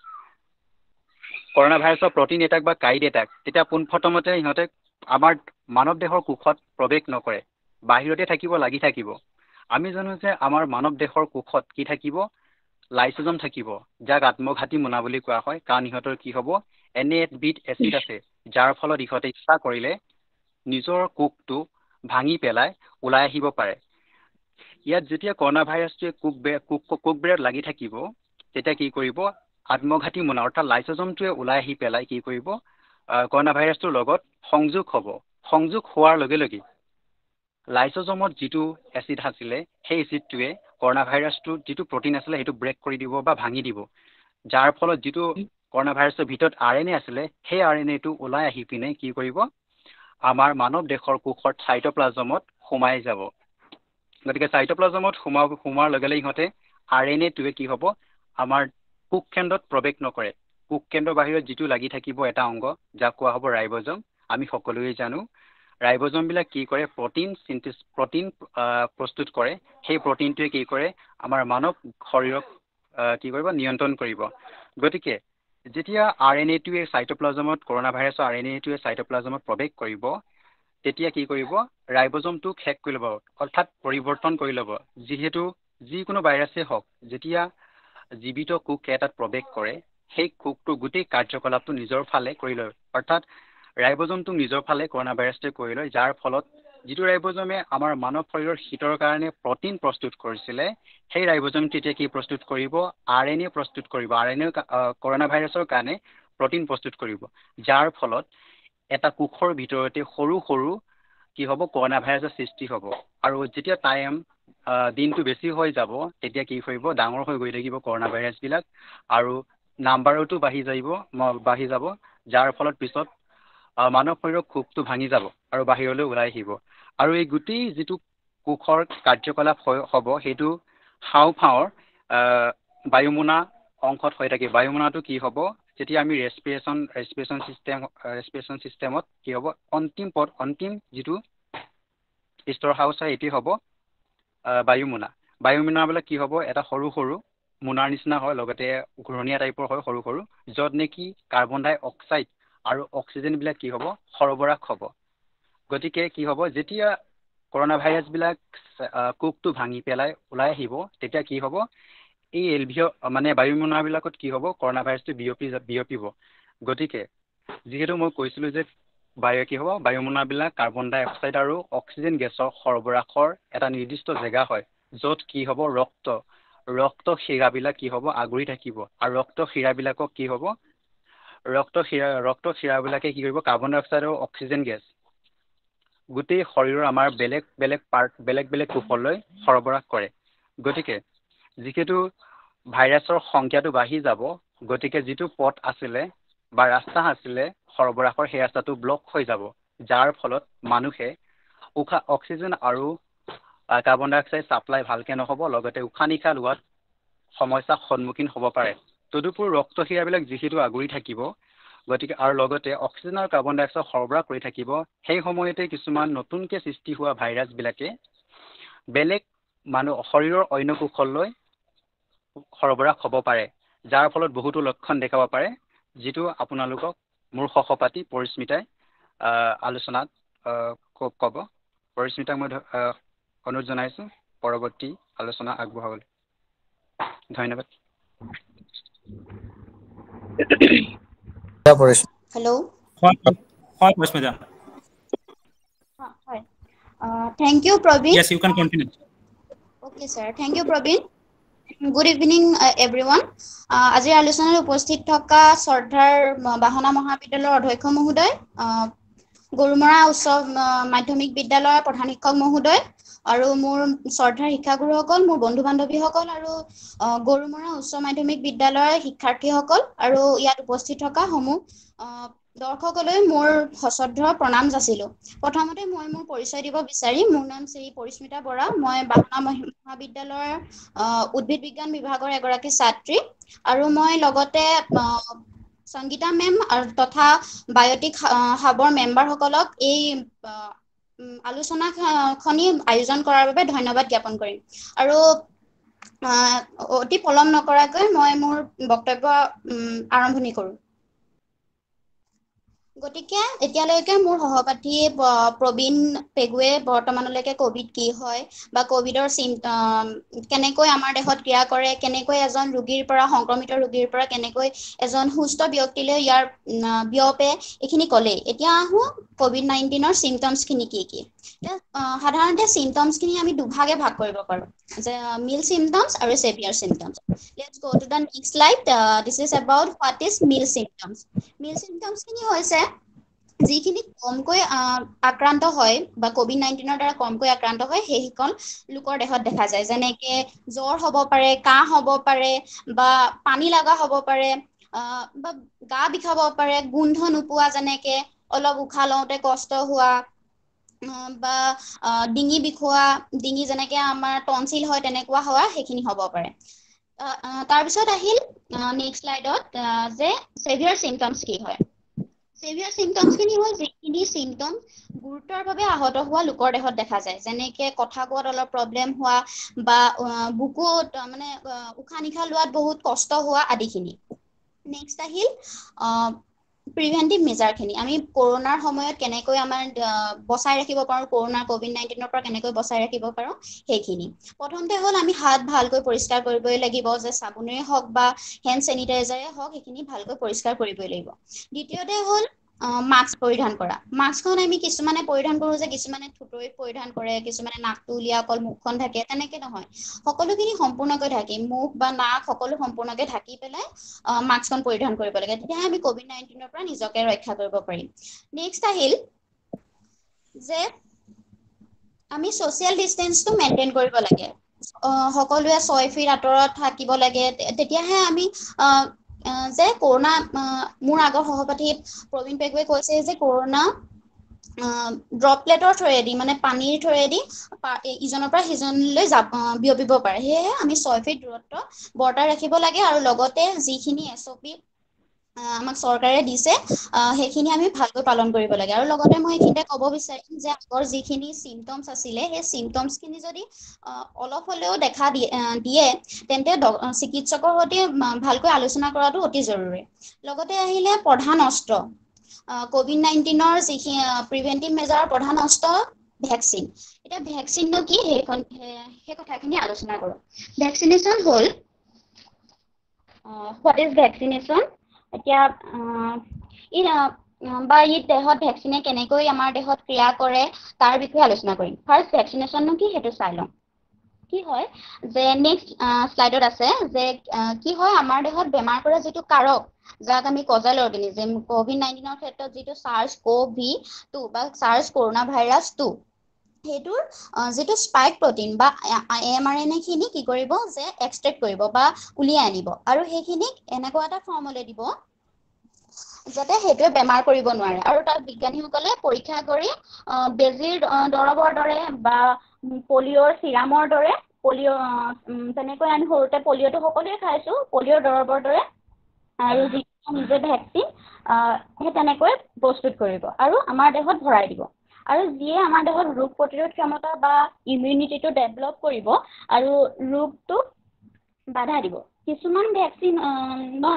কৰোণা ভাইৰাছৰ প্ৰটিন এটাক বা কাইড এটাক, তেতিয়া পোনপ্ৰথমতে সিহঁতে আমাৰ মানৱ দেহৰ কোষত প্ৰৱেশ নকৰে, বাহিৰতে থাকিব, লাগি থাকিব। আমি জানো যে আমাৰ মানৱ দেহৰ কোষত কি থাকিব, লাইচোজম থাকিব, যাক আত্মঘাতী মোনা বুলি কোৱা হয়, কাৰণ ইহঁতৰ কি হ'ব এনে এবিধ এচিড আছে যাৰ ফলত ইহঁতে ইচ্ছা কৰিলে নিজৰ কোষটো ভাঙি পেলাই ওলাই আহিব পাৰে। ইয়াত যেতিয়া কৰোণা ভাইৰাছটোৱে কোষ বে কোষ কোষবোৰত লাগি থাকিব তেতিয়া কি কৰিব, আত্মঘাতী মোনা অৰ্থাৎ লাইচোজমটোৱে ওলাই আহি পেলাই কি কৰিব, কৰোণা ভাইৰাছটোৰ লগত সংযোগ হ'ব। সংযোগ হোৱাৰ লগে লগে লাইচোজমত যিটো এচিড আছিলে সেই এচিডটোৱে কৰোণা ভাইৰাছটোৰ যিটো প্ৰটিন আছিলে সেইটো ব্ৰেক কৰি দিব বা ভাঙি দিব, যাৰ ফলত যিটো কৰোণা ভাইৰাছৰ ভিতৰত আৰ এন এ আছিলে সেই আৰ এন এটো ওলাই আহি পিনে কি কৰিব, আমাৰ মানৱ দেশৰ কোষৰ চাইটোপ্লাজমত সোমাই যাব। গতিকে চাইটোপ্লাজমত সোমা সোমোৱাৰ লগে লগে ইহঁতে আৰ এন এটোৱে কি হ'ব, আমাৰ কোষকেন্দ্ৰত প্ৰৱেশ নকৰে। কোষকেন্দ্ৰৰ বাহিৰত যিটো লাগি থাকিব এটা অংগ যাক কোৱা হ'ব ৰাইবজম। আমি সকলোৱে জানো ৰাইবজমবিলাক কি কৰে, প্ৰটিন চিন্থেছ প্ৰটিন প্ৰস্তুত কৰে। সেই প্ৰটিনটোৱে কি কৰে, আমাৰ মানৱ শৰীৰক কি কৰিব, নিয়ন্ত্ৰণ কৰিব। গতিকে যেতিয়া আৰ এন এটোৱে চাইটোপ্লাজমত কৰোণা ভাইৰাছৰ আৰ এন এটোৱে চাইটোপ্লাজমত প্ৰৱেশ কৰিব তেতিয়া কি কৰিব, ৰাইবজমটোক শেষ কৰি ল'ব, অৰ্থাৎ পৰিৱৰ্তন কৰি ল'ব। যিহেতু যিকোনো ভাইৰাছেই হওক যেতিয়া জীৱিত কোষ এটাত প্ৰৱেশ কৰে সেই কোষটো গোটেই কাৰ্যকলাপটো নিজৰ ফালে কৰি লয়, অৰ্থাৎ ৰাইবজমটো নিজৰ ফালে কৰোণা ভাইৰাছটোৱে কৰি লয়, যাৰ ফলত যিটো ৰাইবজমে আমাৰ মানৱ শৰীৰৰ শীতৰ কাৰণে প্ৰটিন প্ৰস্তুত কৰিছিলে সেই ৰাইবজমটো এতিয়া কি প্ৰস্তুত কৰিব, আৰ এন এ প্ৰস্তুত কৰিব। আৰ এন এ কৰোণা ভাইৰাছৰ কাৰণে প্ৰটিন প্ৰস্তুত কৰিব, যাৰ ফলত এটা কোষৰ ভিতৰতে সৰু সৰু কি হ'ব, কৰোণা ভাইৰাছৰ সৃষ্টি হ'ব। আৰু যেতিয়া টাইম দিনটো বেছি হৈ যাব তেতিয়া কি কৰিব, ডাঙৰ হৈ গৈ থাকিব কৰোণা ভাইৰাছবিলাক, আৰু নাম্বাৰতো বাঢ়ি যাব বাঢ়ি যাব যাৰ ফলত পিছত মানৱ শৰীৰৰ কোষটো ভাঙি যাব আৰু বাহিৰলৈ ওলাই আহিব। আৰু এই গোটেই যিটো কোষৰ কাৰ্যকলাপ হ'ব সেইটো হাওঁফাওঁৰ বায়ুমোনা অংশত হৈ থাকে বায়ুমোনাটো কি হ'ব যেতিয়া আমি ৰেসপিৰেশন ৰেসপিৰেশন সিস্টেম ৰেসপিৰেশন সিস্টেমত কি হ'ব অন্তিম পদ অন্তিম যেটো স্তৰ হাউস হয় এটি হ'ব বায়ুমোনা বায়ুমোনাবিলাক কি হ'ব এটা সৰু সৰু মোনাৰ নিচিনা হয় লগতে ঘূৰণীয়া টাইপৰ হয় সৰু সৰু যত নেকি কাৰ্বন ডাই অক্সাইড আৰু অক্সিজেন বিলাক কি হ'ব সৰবৰাহ হ'ব গতিকে কি হ'ব যেতিয়া করোনা ভাইরাস বিলাক কোকটো ভাঙি পেলাই ওলাই আহিব তেতিয়া কি হ'ব এই এলভিও মানে বায়ুমোনা বিলাকত কি হ'ব করোনা ভাইরাসটো বিয়পি বিয়পিব গতিকে যেহেতু মই কৈছিলো যে বায়ু কি হ'ব বায়ুমোনা বিলাক কাৰ্বন ডাই অক্সাইড আৰু অক্সিজেন গেছৰ সৰবৰাহৰ এটা নিৰ্দিষ্ট জায়গা হয় য'ত কি হ'ব ৰক্ত ৰক্ত শিৰাবিলাক কি হ'ব আগুৰি থাকিব আৰু ৰক্ত শিৰাবিলাকক কি হ'ব ৰক্ত শিৰা ৰক্ত শিৰাবিলাকে কি কৰিব কাৰ্বন ডাই অক্সাইড আৰু অক্সিজেন গেছ গোটেই শৰীৰৰ আমাৰ বেলেগ বেলেগ পাৰ্ট বেলেগ বেলেগ কোষলৈ সৰবৰাহ কৰে গতিকে যিহেতু ভাইৰাছৰ সংখ্যাটো বাঢ়ি যাব গতিকে যিটো পথ আছিলে বা ৰাস্তা আছিলে সৰবৰাহৰ সেই ৰাস্তাটো ব্লক হৈ যাব যাৰ ফলত মানুহে উশাহ অক্সিজেন আৰু কাৰ্বন ডাই অক্সাইড সাপ্লাই ভালকে নহব লগতে উশাহ নিশাহ লোৱাত সমস্যাৰ সন্মুখীন হ'ব পাৰে তদুপৰি ৰক্ত শিৰাবিলাক যিহেতু আগুৰি থাকিব গতিকে আৰু লগতে অক্সিজেন আৰু কাৰ্বন ডাই অক্সাইড সৰবৰাহ কৰি থাকিব সেই সময়তে কিছুমান নতুনকে সৃষ্টি হোৱা ভাইৰাছ বিলাকে বেলেগ মানুহ শৰীৰৰ অন্য কোষলৈ সৰবৰাহ হ'ব পাৰে যাৰ ফলত বহুতো লক্ষণ দেখাব পাৰে যেটো আপোনালোকক মোৰ সহপাঠী পৰিস্মিতাই আলোচনাত ক'ব পৰিস্মিতাক মই অনুৰোধ জনাইছো পৰৱৰ্তী আলোচনা আগবঢ়াবলৈ ধন্যবাদ Hello. হয় হয় Parismita Hi. Uh, thank you, Praveen. Yes, you can continue. Okay, sir. Thank you, Praveen. Good evening, uh, everyone. Uh, আজিৰ আলোচনাত উপস্থিত থকা শ্ৰদ্ধাৰ বাহনা মহাবিদ্যালয়ৰ অধ্যক্ষ মহোদয় গৰুমৰা উচ্চ মাধ্যমিক বিদ্যালয়ৰ প্ৰধান শিক্ষক মহোদয় আৰু মোৰ শ্ৰদ্ধাৰ শিক্ষাগুৰুসকল মোৰ বন্ধু বান্ধৱীসকল আৰু গৰুমৰা উচ্চ মাধ্যমিক বিদ্যালয়ৰ শিক্ষাৰ্থীসকল আৰু ইয়াত উপস্থিত থকা সমূহ দৰ্শকলৈ মোৰ সশ্ৰদ্ধ প্ৰণাম যাচিলো প্ৰথমতে মই মোৰ পৰিচয় দিব বিচাৰিম মোৰ নাম শ্ৰী পৰিস্মিতা বৰা মই বাহনা মহাবিদ্যালয়ৰ উদ্ভিদ বিজ্ঞান বিভাগৰ এগৰাকী ছাত্ৰী আৰু মই লগতে সংগীতা মেম আৰু তথা বায়োটিক হাবৰ মেম্বাৰসকলক এই আলোচনাখনি আয়োজন কৰাৰ বাবে ধন্যবাদ জ্ঞাপন কৰিম আৰু অতি পলম নকৰাকৈ মই মোৰ বক্তব্য আৰম্ভণি কৰোঁ গতিকে এতিয়ালৈকে মোৰ সহপাঠী প্ৰবীণ পেগুৱে বৰ্তমানলৈকে কোভিড কি হয় বা কোভিডৰ কেনেকৈ আমাৰ দেহত ক্ৰিয়া কৰে কেনেকৈ এজন ৰোগীৰ পৰা সংক্ৰমিত ৰোগীৰ পৰা কেনেকৈ এজন সুস্থ ব্যক্তিলৈ ইয়াৰ বিয়পে এইখিনি ক'লে এতিয়া আহো কোভিড নাইনটিনৰ চিমটমছখিনি কি কি সাধাৰণতে চিমটমছখিনি আমি দুভাগে ভাগ কৰিব পাৰোঁ যে মিল চিমটমছ আৰু severe symptoms let's go to the next slide this is about what is mild symptoms mild চিমটমছখিনি হৈছে যিখিনি কমকৈ আক্ৰান্ত হয় বা কোভিড নাইনটিনৰ দ্বাৰা কমকৈ আক্ৰান্ত হয় সেইসকল লোকৰ দেহত দেখা যায় যেনেকে জ্বৰ হ'ব পাৰে কাহ হ'ব পাৰে বা পানী লগা হ'ব পাৰে বা গা বিষাব পাৰে গোন্ধ নোপোৱা যেনেকে অলপ উশাহ লওঁতে কষ্ট হোৱা বা ডিঙি বিষোৱা ডিঙি যেনেকে আমাৰ টনচিল হয় তেনেকুৱা হোৱা সেইখিনি হ'ব পাৰে তাৰপিছত আহিল নেক্সট স্লাইডত যে সেভিয়াৰ চিমটমছ কি হয় সেভিয়াৰ চিমটমছখিনি হ'ল যিখিনি চিমটম গুৰুতৰভাৱে আহত হোৱা লোকৰ দেহত দেখা যায় যেনেকে কথা কোৱাত অলপ প্ৰব্লেম হোৱা বা বুকুত মানে উশাহ নিশাহ লোৱাত বহুত কষ্ট হোৱা আদিখিনি নেক্সট আহিল প্ৰিভেন্টিভ মেজাৰখিনি আমি কৰোণাৰ সময়ত কেনেকৈ আমাৰ বচাই ৰাখিব পাৰোঁ কৰোণা কোভিড নাইনটিনৰ পৰা কেনেকৈ বচাই ৰাখিব পাৰোঁ সেইখিনি প্ৰথমতে হ'ল আমি হাত ভালকৈ পৰিষ্কাৰ কৰিবই লাগিব যে চাবোনেৰে হওক বা হেণ্ড চেনিটাইজাৰে হওক সেইখিনি ভালকৈ পৰিষ্কাৰ কৰিবই লাগিব দ্বিতীয়তে হ'ল মাস্ক পৰিধান কৰা মাস্কখন আমি কিছুমানে পৰিধান কৰোঁ যে কিছুমানে থুতৰিত পৰিধান কৰে কিছুমানে নাকটো উলিয়া অকল মুখখন ঢাকে তেনেকে নহয় সকলোখিনি সম্পূৰ্ণকৈ ঢাকি মুখ বা নাক সকলো সম্পূৰ্ণকৈ ঢাকি পেলাই মাস্কখন পৰিধান কৰিব লাগে তেতিয়াহে আমি কোভিড নাইনটিনৰ পৰা নিজকে ৰক্ষা কৰিব পাৰিম নেক্সট আহিল যে আমি ছ'চিয়েল ডিষ্টেন্সটো মেইনটেইন কৰিব লাগে সকলোৱে ছয় ফিট আঁতৰত থাকিব লাগে তেতিয়াহে আমি যে কৰোণা মোৰ আগৰ সহপাঠী প্ৰবীণ পেগুৱে কৈছে যে কৰোণা ড্ৰপলেটৰ থ্ৰুৱেদি মানে পানীৰ থ্ৰুৱেদি ইজনৰ পৰা সিজনলৈ যাব বিয়পিব পাৰে সেয়েহে আমি ছয় ফিট দূৰত্ব বৰ্তাই ৰাখিব লাগে আৰু লগতে যিখিনি এছ অ' পি আমাক চৰকাৰে দিছে সেইখিনি আমি ভালকৈ পালন কৰিব লাগে আৰু লগতে মই এইখিনিতে ক'ব বিচাৰিম যে আগৰ যিখিনি চিমটমছ আছিলে সেই চিমটমছখিনি যদি অলপ হ'লেও দেখা দিয়ে দিয়ে তেন্তে চিকিৎসকৰ সৈতে ভালকৈ আলোচনা কৰাটো অতি জৰুৰী লগতে আহিলে প্ৰধান অস্ত্ৰ কোভিড নাইনটিনৰ যিখিনি প্ৰিভেন্টিভ মেজাৰৰ প্ৰধান অস্ত্ৰ ভেকচিন এতিয়া ভেকচিননো কি সেইখন সেই কথাখিনি আলোচনা কৰোঁ ভেকচিনেশ্যন হ'ল হোৱাট ইজ ভেকচিনেশ্যন এতিয়া ই বা ই দেহত ভেকচিনে কেনেকৈ আমাৰ দেহত ক্ৰিয়া কৰে তাৰ বিষয়ে আলোচনা কৰিম ফাৰ্ষ্ট ভেকচিনেশ্যননো কি সেইটো চাই লওঁ কি হয় যে নেক্সট শ্লাইডত আছে যে কি হয় আমাৰ দেহত বেমাৰ কৰা যিটো কাৰক যাক আমি কজাল অৰ্গেনিজম কোভিড নাইনটিনৰ ক্ষেত্ৰত যিটো চাৰ্চ কোভি টু বা চাৰ্চ কৰোনা ভাইৰাছ টু সেইটোৰ যিটো স্পাইক প্ৰটিন বা এম আৰ এন এখিনি কি কৰিব যে এক্সট্ৰেক্ট কৰিব বা উলিয়াই আনিব আৰু সেইখিনিক এনেকুৱা এটা ফৰ্মলৈ দিব যাতে সেইটোৱে বেমাৰ কৰিব নোৱাৰে আৰু তাত বিজ্ঞানীসকলে পৰীক্ষা কৰি বেজীৰ দৰৱৰ দৰে বা পলিঅ'ৰ চিৰামৰ দৰে পলিঅ' তেনেকৈ আমি সৰুতে পলিঅ'টো সকলোৱে খাইছোঁ পলিঅ'ৰ দৰৱৰ দৰে আৰু যিটো নিজে ভেকচিন সেই তেনেকৈ প্ৰস্তুত কৰিব আৰু আমাৰ দেহত ভৰাই দিব আৰু যিয়ে আমাৰ দেহত ৰোগ প্ৰতিৰোধ ক্ষমতা বা ইমিউনিটিটো ডেভেলপ কৰিব আৰু ৰোগটো বাধা দিব কিছুমান ভেকচিনৰ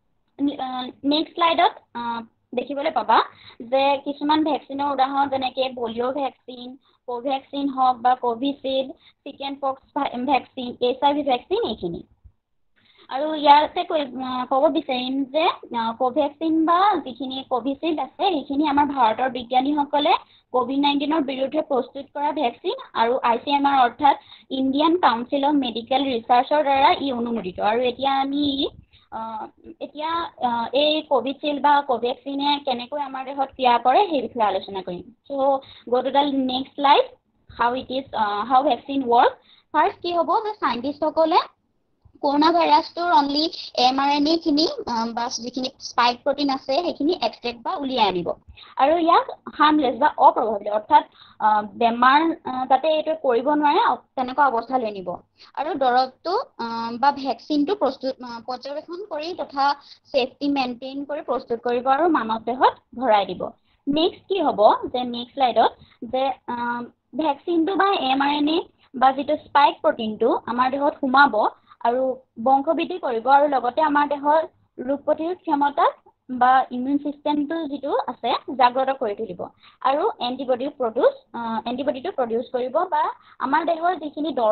নেক্সট শ্লাইডত দেখিবলৈ পাবা যে কিছুমান ভেকচিনৰ উদাহৰণ যেনেকৈ পলিঅ' ভেকচিন কোভেক্সিন হওক বা Covishield chicken pox vaccine H I V vaccine এইখিনি আৰু ইয়াতে কৈ ক'ব বিচাৰিম যে কোভেক্সিন বা যিখিনি কোভিচিল্ড আছে সেইখিনি আমাৰ ভাৰতৰ বিজ্ঞানীসকলে কোভিড নাইনটিনৰ বিৰুদ্ধে প্ৰস্তুত কৰা ভেকচিন আৰু আই চি এম আৰ অৰ্থাৎ ইণ্ডিয়ান কাউন্সিল অফ মেডিকেল ৰিচাৰ্চৰ দ্বাৰা ই অনুমোদিত আৰু এতিয়া আমি এতিয়া এই কোভিচিল্ড বা কোভেক্সিনে কেনেকৈ আমাৰ দেহত ক্ৰিয়া কৰে সেই বিষয়ে আলোচনা কৰিম so' go' to the next slide how it is how vaccine work first কি হ'ব যে চাইণ্টিষ্টসকলে কৰোনা ভাইৰাছটোৰ অনলি এম আৰ এন এখিনি বা যিখিনি স্পাইক প্ৰটিন আছে সেইখিনি এক্সট্ৰেক্ট বা উলিয়াই আনিব আৰু ইয়াক হাৰ্মলেছ বা অপ্ৰভাৱী অৰ্থাৎ বেমাৰ যাতে এইটো কৰিব নোৱাৰে তেনেকুৱা অৱস্থালৈ নিব আৰু দৰৱটো বা ভেকচিনটো প্ৰস্তুত পৰ্যবেক্ষণ কৰি তথা ছেফটি মেইনটেইন কৰি প্ৰস্তুত কৰিব আৰু মানৱ দেহত ভৰাই দিব নেক্সট কি হ'ব যে নেক্সট শ্লাইডত যে ভেকচিনটো বা এম আৰ এন এ বা যিটো স্পাইক প্ৰটিনটো আমাৰ দেহত সোমাব আৰু বংশবৃদ্ধি কৰিব আৰু লগতে আমাৰ দেহৰ ৰোগ প্ৰতিৰোধ ক্ষমতা বা ইমিউন চিষ্টেমটো যিটো আছে জাগ্ৰত কৰি তুলিব আৰু এণ্টিবডি প্ৰডিউচ এণ্টিবডিটো প্ৰডিউচ কৰিব বা আমাৰ দেহৰ যিখিনি দৰৱ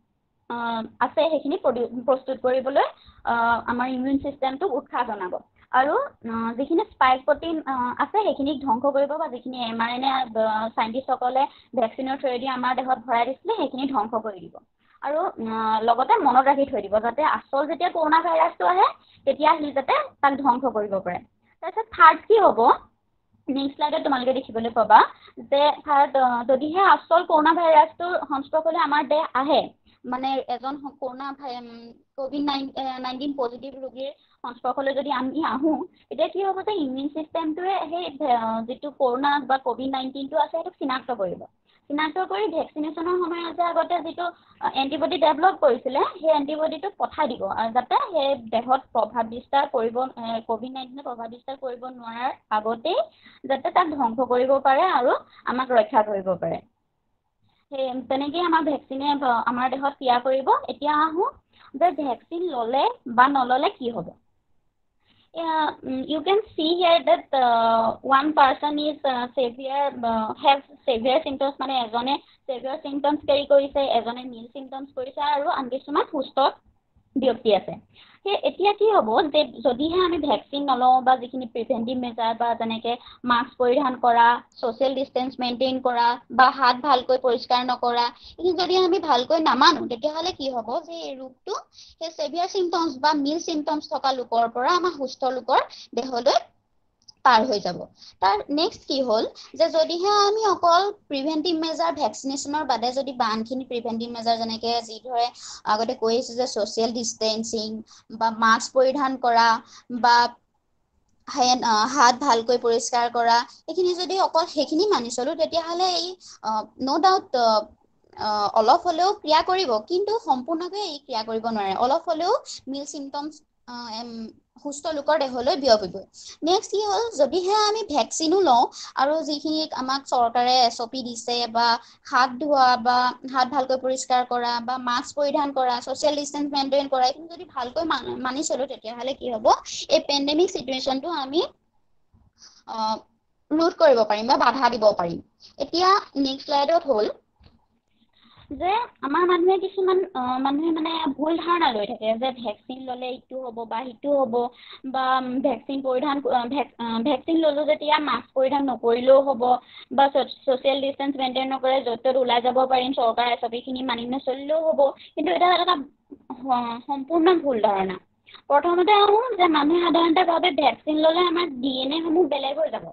আছে সেইখিনি প্ৰস্তুত কৰিবলৈ আমাৰ ইমিউন চিষ্টেমটোক উৎসাহ জনাব আৰু যিখিনি স্পাইক প্ৰটিন আছে সেইখিনিক ধ্বংস কৰিব বা যিখিনি এম আৰ এন এ চাইণ্টিষ্টসকলে ভেকচিনৰ থ্ৰুৱেদি আমাৰ দেহত ভৰাই দিছিলে সেইখিনি ধ্বংস কৰি দিব আৰু লগতে মনত ৰাখি থৈ দিব যাতে আচল যেতিয়া কৰোনা ভাইৰাছটো আহে তেতিয়া সি যাতে তাক ধ্বংস কৰিব পাৰে তাৰপিছত থাৰ্ড কি হ'ব নেক্সট শ্লাইডত তোমালোকে দেখিবলৈ পাবা যে থাৰ্ড যদিহে আচল কৰোনা ভাইৰাছটোৰ সংস্পৰ্শলৈ আমাৰ দেহ আহে মানে এজন কৰোনা কোভিড নাইনটিন পজিটিভ ৰোগীৰ সংস্পৰ্শলৈ যদি আমি আহোঁ তেতিয়া কি হ'ব যে ইমিউন চিষ্টেমটোৱে সেই যিটো কৰোনা বা কোভিড নাইনটিনটো আছে সেইটোক চিনাক্ত কৰিব চিনাক্ত কৰি ভেকচিনেশ্যনৰ সময়ত যে আগতে যিটো এণ্টিবডি ডেভেলপ কৰিছিলে সেই এণ্টিবডিটোক পঠাই দিব আৰু যাতে সেই দেহত প্ৰভাৱ বিস্তাৰ কৰিব কোভিড নাইনটিনে প্ৰভাৱ বিস্তাৰ কৰিব নোৱাৰাৰ আগতেই যাতে তাক ধ্বংস কৰিব পাৰে আৰু আমাক ৰক্ষা কৰিব পাৰে সেই তেনেকেই আমাৰ ভেকচিনে আমাৰ দেহত ক্ৰিয়া কৰিব এতিয়া আহোঁ যে ভেকচিন ল'লে বা নল'লে কি হ'ব Uh, you can see here that uh, one person is uh, severe uh, have severe symptoms মানে এজনে severe symptoms carry কৰিছে এজনে mild symptoms কৰিছে আৰু আন কিছুমান সুস্থ ব্যক্তি আছে সেই এতিয়া কি হ'ব যে যদিহে আমি ভেকচিন নলওঁ বা যিখিনি প্ৰিভেন্টিভ মেজাৰ বা যেনেকৈ মাস্ক পৰিধান কৰা ছ'চিয়েল ডিষ্টেঞ্চ মেইনটেইন কৰা বা হাত ভালকৈ পৰিষ্কাৰ নকৰা এইখিনি যদি আমি ভালকৈ নামানো তেতিয়াহ'লে কি হ'ব যে এই ৰোগটো সেই ছেভিয়াৰ চিমটমছ বা মিল চিমটমছ থকা লোকৰ পৰা আমাৰ সুস্থ লোকৰ দেহলৈ পাৰ হৈ যাব তাৰ নেক্সট কি হ'ল যে যদিহে আমি অকল প্ৰিভেন্টিভ মেজাৰ ভেকচিনেশ্যনৰ বাদে যদি বানখিনি প্ৰিভেন্টিভ মেজাৰ যেনেকৈ যিদৰে আগতে কৈ আছোঁ যে ছ'চিয়েল ডিষ্টেঞ্চিং বা মাস্ক পৰিধান কৰা বা হাত ভালকৈ পৰিষ্কাৰ কৰা এইখিনি যদি অকল সেইখিনি মানি চলো তেতিয়াহ'লে এই নো ডাউট অলপ হ'লেও ক্ৰিয়া কৰিব কিন্তু সম্পূৰ্ণকৈ এই ক্ৰিয়া কৰিব নোৱাৰে অলপ হ'লেও মিল চিমটমছ সুস্থ লোকৰ দেহলৈ বিয়পিব নেক্সট কি হ'ল যদিহে আমি ভেকচিনো লওঁ আৰু যিখিনি আমাক চৰকাৰে এছ অ' পি দিছে বা হাত ধোৱা বা হাত ভালকৈ পৰিষ্কাৰ কৰা বা মাস্ক পৰিধান কৰা ছ'চিয়েল ডিষ্টেন্স মেইনটেইন কৰা এইখিনি যদি ভালকৈ মানি চলো তেতিয়াহ'লে কি হ'ব এই পেণ্ডেমিক চিটুৱেশ্যনটো আমি ৰোধ কৰিব পাৰিম বা বাধা দিব পাৰিম এতিয়া নেক্সট স্লাইডত হ'ল যে আমাৰ মানুহে কিছুমান মানুহে মানে ভুল ধাৰণা লৈ থাকে যে ভেকচিন ল'লে ইটো হ'ব বা সিটো হ'ব বা ভেকচিন পৰিধান ভেকচিন ল'লো যেতিয়া মাস্ক পৰিধান নকৰিলেও হ'ব বা ছ'চিয়েল ডিষ্টেন্স মেইনটেইন নকৰে য'ত ত'ত ওলাই যাব পাৰিম চৰকাৰৰ এছ অ' পিখিনি মানি নচলিলেও হ'ব কিন্তু এটা এটা সম্পূৰ্ণ ভুল ধাৰণা প্ৰথমতে আহোঁ যে মানুহে সাধাৰণতে ভাবে ভেকচিন ল'লে আমাৰ ডি এন এসমূহ বেলেগ হৈ যাব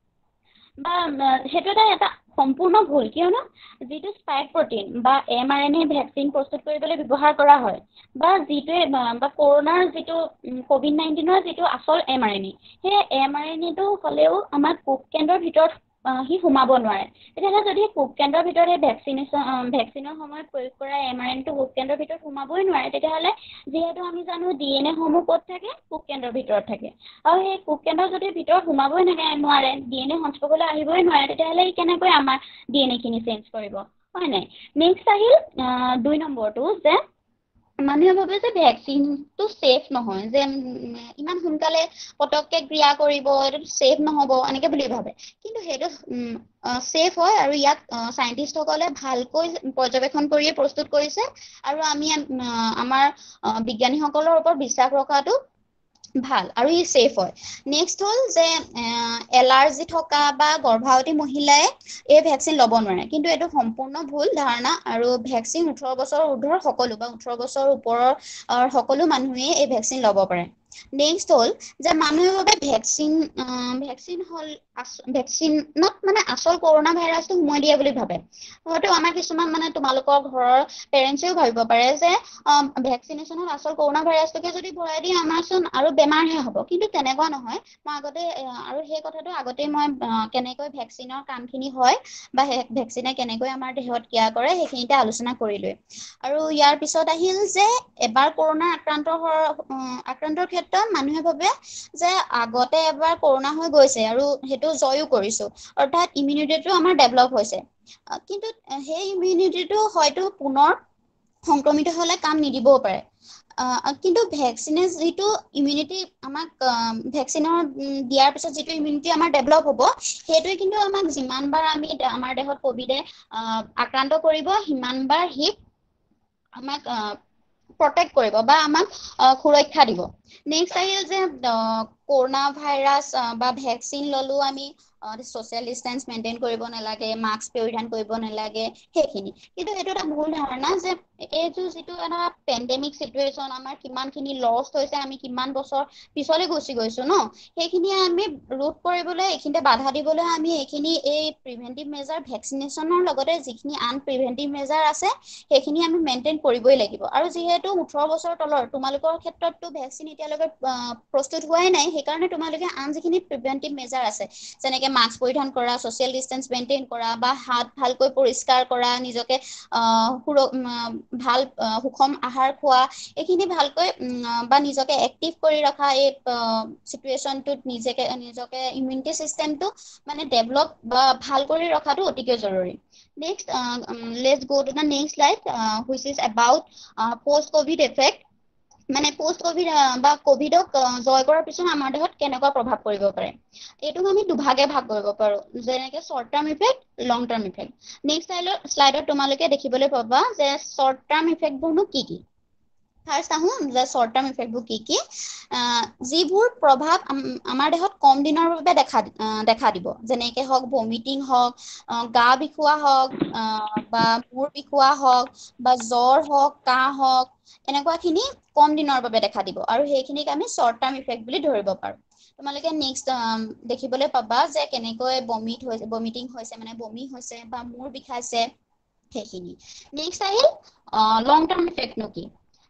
বা সেইটো এটা এটা সম্পূৰ্ণ ভুল কিয়নো যিটো স্পাইক প্ৰটিন বা M R N A vaccine প্ৰস্তুত কৰিবলৈ ব্যৱহাৰ কৰা হয় বা যিটোৱে বা কৰোণাৰ যিটো ক'ভিড নাইণ্টিনৰ যিটো আচল এম আৰ এন এ সেই এম আৰ এন এটো হ'লেও আমাৰ কোষ কেন্দ্ৰৰ ভিতৰত সি সোমাব নোৱাৰে তেতিয়াহ'লে যদি কোষ কেন্দ্ৰৰ ভিতৰত এই ভেকচিনেশ্যন ভেকচিনৰ সময়ত প্ৰয়োগ কৰা এম আৰ এনটো কোষ কেন্দ্ৰৰ ভিতৰত সোমাবই নোৱাৰে তেতিয়াহ'লে যিহেতু আমি জানো ডি এন এসমূহ ক'ত থাকে কোষ কেন্দ্ৰৰ ভিতৰত থাকে আৰু সেই কোষ কেন্দ্ৰৰ যদি ভিতৰত সোমাবই নাগে নোৱাৰে ডি এন এ সংস্পৰ্শলৈ আহিবই নোৱাৰে তেতিয়াহ'লে ই কেনেকৈ আমাৰ ডি এন এখিনি চেঞ্জ কৰিব হয় নাই নেক্সট আহিল দুই নম্বৰটো যে মানুহে ভাবে যে ভেকচিনটো ছেফ নহয় যে ইমান সোনকালে পটককৈ ক্ৰিয়া কৰিব এইটো ছেফ নহ'ব এনেকৈ বুলি ভাবে কিন্তু সেইটো ছেফ হয় আৰু ইয়াক চাইণ্টিষ্টসকলে ভালকৈ পৰ্যবেক্ষণ কৰিয়ে প্ৰস্তুত কৰিছে আৰু আমি আমাৰ বিজ্ঞানীসকলৰ ওপৰত বিশ্বাস ৰখাটো ভাল আৰু ই ছেফ হয় নেক্সট হ'ল যে এলাৰ্জি থকা বা গৰ্ভৱতী মহিলাই এই ভেকচিন ল'ব নোৱাৰে কিন্তু এইটো সম্পূৰ্ণ ভুল ধাৰণা আৰু ভেকচিন ওঠৰ বছৰৰ ঊৰ্ধৰ সকলো বা ওঠৰ বছৰৰ ওপৰৰ সকলো মানুহে এই ভেকচিন ল'ব পাৰে নেক্সট হ'ল যে মানুহে ভাবে ভেকচিন ভেকচিন হ'ল ভেকচিনত মানে আচল কৰোণা ভাইৰাছটো সোমাই দিয়ে বুলি ভাবে হয়তো আমাৰ কিছুমান মানে তোমালোকৰ ঘৰৰ পেৰেণ্টছেও ভাবিব পাৰে যে ভেকচিনেশ্যনত আচল কৰোণা ভাইৰাছটোকে যদি ভৰাই দিয়ে আমাৰচোন আৰু বেমাৰহে হ'ব কিন্তু তেনেকুৱা নহয় মই আগতে আৰু সেই কথাটো আগতেই মই কেনেকৈ ভেকচিনৰ কামখিনি হয় বা ভেকচিনে কেনেকৈ আমাৰ দেহত ক্ৰিয়া কৰে সেইখিনিতে আলোচনা কৰিলোৱে আৰু ইয়াৰ পিছত আহিল যে এবাৰ কৰোণা আক্ৰান্ত আক্ৰান্তৰ ক্ষেত্ৰত মানুহে ভাবে যে আগতে এবাৰ কৰোণা হৈ গৈছে আৰু সেইটো জয়ো কৰিছো অৰ্থাৎ ইমিউনিটিটো আমাৰ ডেভেলপ হৈছে কিন্তু সেই ইমিউনিটিটো হয়তো পুনৰ সংক্ৰমিত হ'লে কাম নিদিবও পাৰে কিন্তু ভেকচিনে যিটো ইমিউনিটি আমাক ভেকচিনৰ দিয়াৰ পিছত যিটো ইমিউনিটি আমাৰ ডেভেলপ হ'ব সেইটোৱে কিন্তু আমাক যিমানবাৰ আমি আমাৰ দেহত ক'ভিডে আক্ৰান্ত কৰিব সিমানবাৰ সি আমাক প্ৰটেক্ট কৰিব বা আমাক সুৰক্ষা দিব নেক্সট আহিল যে কৰোণা ভাইৰাছ বা ভেকচিন ল'লো আমি ছ'চিয়েল ডিষ্টেন্স মেইনটেইন কৰিব নালাগে মাস্ক পৰিধান কৰিব নালাগে সেইখিনি কিন্তু সেইটো এটা ভুল ধাৰণা যে এইটো যিটো এটা পেণ্ডেমিক চিটুৱেশ্যন আমাৰ কিমানখিনি লষ্ট হৈছে আমি কিমান বছৰ পিছলৈ গুচি গৈছো ন সেইখিনি আমি ৰোধ কৰিবলৈ এইখিনিতে বাধা দিবলৈ আমি এইখিনি এই প্ৰিভেণ্টিভ মেজাৰ ভেকচিনেশ্যনৰ লগতে যিখিনি আন প্ৰিভেণ্টিভ মেজাৰ আছে সেইখিনি আমি মেইনটেইন কৰিবই লাগিব আৰু যিহেতু ওঠৰ বছৰ তলৰ তোমালোকৰ ক্ষেত্ৰততো ভেকচিন এতিয়ালৈকে প্ৰস্তুত হোৱাই নাই সেইকাৰণে তোমালোকে আন যিখিনি প্ৰিভেণ্টিভ মেজাৰ আছে যেনেকৈ মাস্ক পৰিধান কৰা ছ'চিয়েল ডিষ্টেন্স মেইনটেইন কৰা বা হাত ভালকৈ পৰিষ্কাৰ কৰা নিজকে ভাল সুষম আহাৰ খোৱা এইখিনি ভালকৈ বা নিজকে এক্টিভ কৰি ৰখা এই চিটুৱেশ্যনটোত নিজকে নিজকে ইমিউনিটি চিষ্টেমটো মানে ডেভেলপ বা ভাল কৰি ৰখাটো অতিকৈ জৰুৰী next let's go to the next slide which is about post COVID effect মানে পষ্ট ক'ভিড বা ক'ভিডক জয় কৰাৰ পিছত আমাৰ দেহত কেনেকুৱা প্ৰভাৱ পৰিব পাৰে এইটোক আমি দুভাগে ভাগ কৰিব পাৰোঁ যেনেকৈ short term effect long term effect next শ্লাইডত তোমালোকে দেখিবলৈ পাবা যে শ্বৰ্ট টাৰ্ম ইফেক্টবোৰনো কি কি ফাৰ্ষ্ট আহোঁ যে শ্বৰ্ট টাৰ্ম ইফেক্টবোৰ কি কি যিবোৰ প্ৰভাৱ আমাৰ দেহত কম দিনৰ বাবে দেখা দেখা দিব যেনেকৈ হওক ভমিটিং হওক গা বিষোৱা হওক বা মূৰ বিষোৱা হওক বা জ্বৰ হওক কাহ হওক এনেকুৱাখিনি কম দিনৰ বাবে দেখা দিব আৰু সেইখিনিক আমি শ্বৰ্ট টাৰ্ম ইফেক্ট বুলি ধৰিব পাৰোঁ তোমালোকে নেক্সট দেখিবলৈ পাবা যে কেনেকৈ বমিট হৈছে বমিটিং হৈছে মানে বমি হৈছে বা মূৰ বিষাইছে সেইখিনি নেক্সট আহিল লং টাৰ্ম ইফেক্টনো কি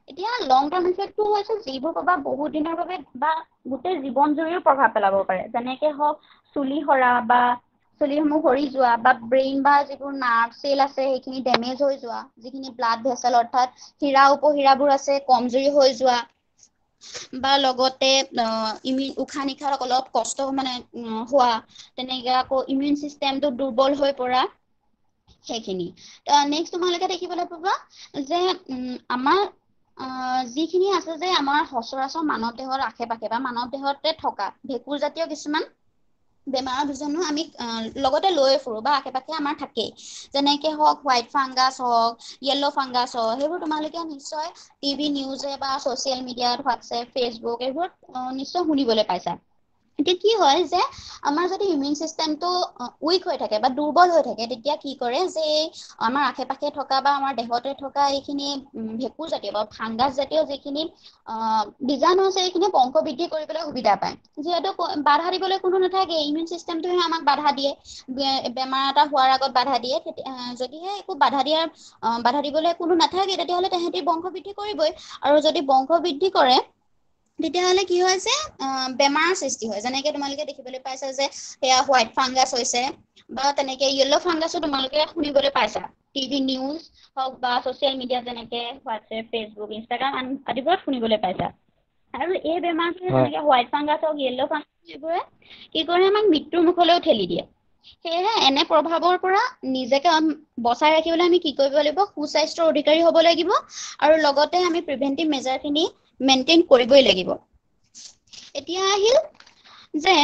এতিয়া লং টাৰ্ম ইফেক্টটো হৈছে যিবোৰ প্ৰভাৱ বহুত দিনৰ বাবে বা গোটেই জীৱন জুৰিও প্ৰভাৱ পেলাব পাৰে, যেনেকে হওক চুলি সৰা বা চুলিসমূহ সৰি যোৱা বা ব্ৰেইন বা যিবোৰ নাৰ্ভ চেল আছে সেইখিনি ডেমেজ হৈ যোৱা, যিখিনি ব্লাড ভেচেল অৰ্থাৎ হীৰা উপহীৰাবোৰ আছে কমজুৰি হৈ যোৱা, বা লগতে ইমিউন উশাহ নিশাহত অলপ কষ্ট মানে হোৱা, তেনেকে আকৌ ইমিউন চিষ্টেমটো দুৰ্বল হৈ পৰা, সেইখিনি। নেক্সট তোমালোকে দেখিবলৈ পাবা যে উম আমাৰ আহ যিখিনি আছে যে আমাৰ সচৰাচৰ মানৱ দেহৰ আশে পাশে বা মানৱ দেহতে থকা ভেঁকুৰ জাতীয় কিছুমান বেমাৰৰ বীজাণু আমি লগতে লৈ ফুৰো বা আশে পাশে আমাৰ থাকেই, যেনেকে হওক হোৱাইট ফাংগাছ হওক, য়েল্ল' ফাংগাছ হওক, সেইবোৰ তোমালোকে নিশ্চয় টিভি নিউজে বা ছচিয়েল মিডিয়াত হোৱাটছএপ ফেচবুক এইবোৰত নিশ্চয় শুনিবলৈ পাইছা। এতিয়া কি হয় যে আমাৰ যদি ইমিউন চিষ্টেমটো উইক হৈ থাকে বা দুৰ্বল হৈ থাকে, তেতিয়া কি কৰে যে আমাৰ আশে পাশে থকা বা আমাৰ দেহতে থকা এইখিনি ভেঁকুৰ জাতীয় বা ফাংগাছ জাতীয় যিখিনি আহ বীজাণু আছে এইখিনি বংশ বৃদ্ধি কৰিবলৈ সুবিধা পায়। যিহেতু বাধা দিবলৈ কোনো নাথাকে, ইমিউন চিষ্টেমটোহে আমাক বাধা দিয়ে বেমাৰ এটা হোৱাৰ আগত বাধা দিয়ে, যদিহে একো বাধা দিয়াৰ অ বাধা দিবলৈ কোনো নাথাকে তেতিয়াহ'লে তেহেঁতি বংশ বৃদ্ধি কৰিবই, আৰু যদি বংশ বৃদ্ধি কৰে তেতিয়াহ'লে কি হয় যে বেমাৰৰ সৃষ্টি হয়, যেনেকে তোমালোকে দেখিবলৈ পাইছা যে সেয়া হোৱাইট ফাংগাছ হৈছে বা তেনেকে য়েল্ল' ফাংগাছো তোমালোকে শুনিবলৈ পাইছা টিভি নিউজ হওক বা ছচিয়েল মিডিয়া যেনেকে হোৱাটছএপ ফেচবুক ইনষ্টাগ্ৰাম আদিবোৰত শুনিবলৈ পাইছা। আৰু এই বেমাৰটোৱে যেনেকে হোৱাইট ফাংগাছ হওক য়েল্ল' ফাংগাছ এইবোৰে কি কৰে আমাক মৃত্যুৰ মুখলৈও ঠেলি দিয়ে। সেয়েহে এনে প্ৰভাৱৰ পৰা নিজকে বচাই ৰাখিবলৈ আমি কি কৰিব লাগিব, সুস্বাস্থ্যৰ অধিকাৰী হ'ব লাগিব আৰু লগতে আমি প্ৰিভেন্টিভ মেজাৰখিনি মেইনটেইন কৰিবই লাগিব। এতিয়া আহিল যে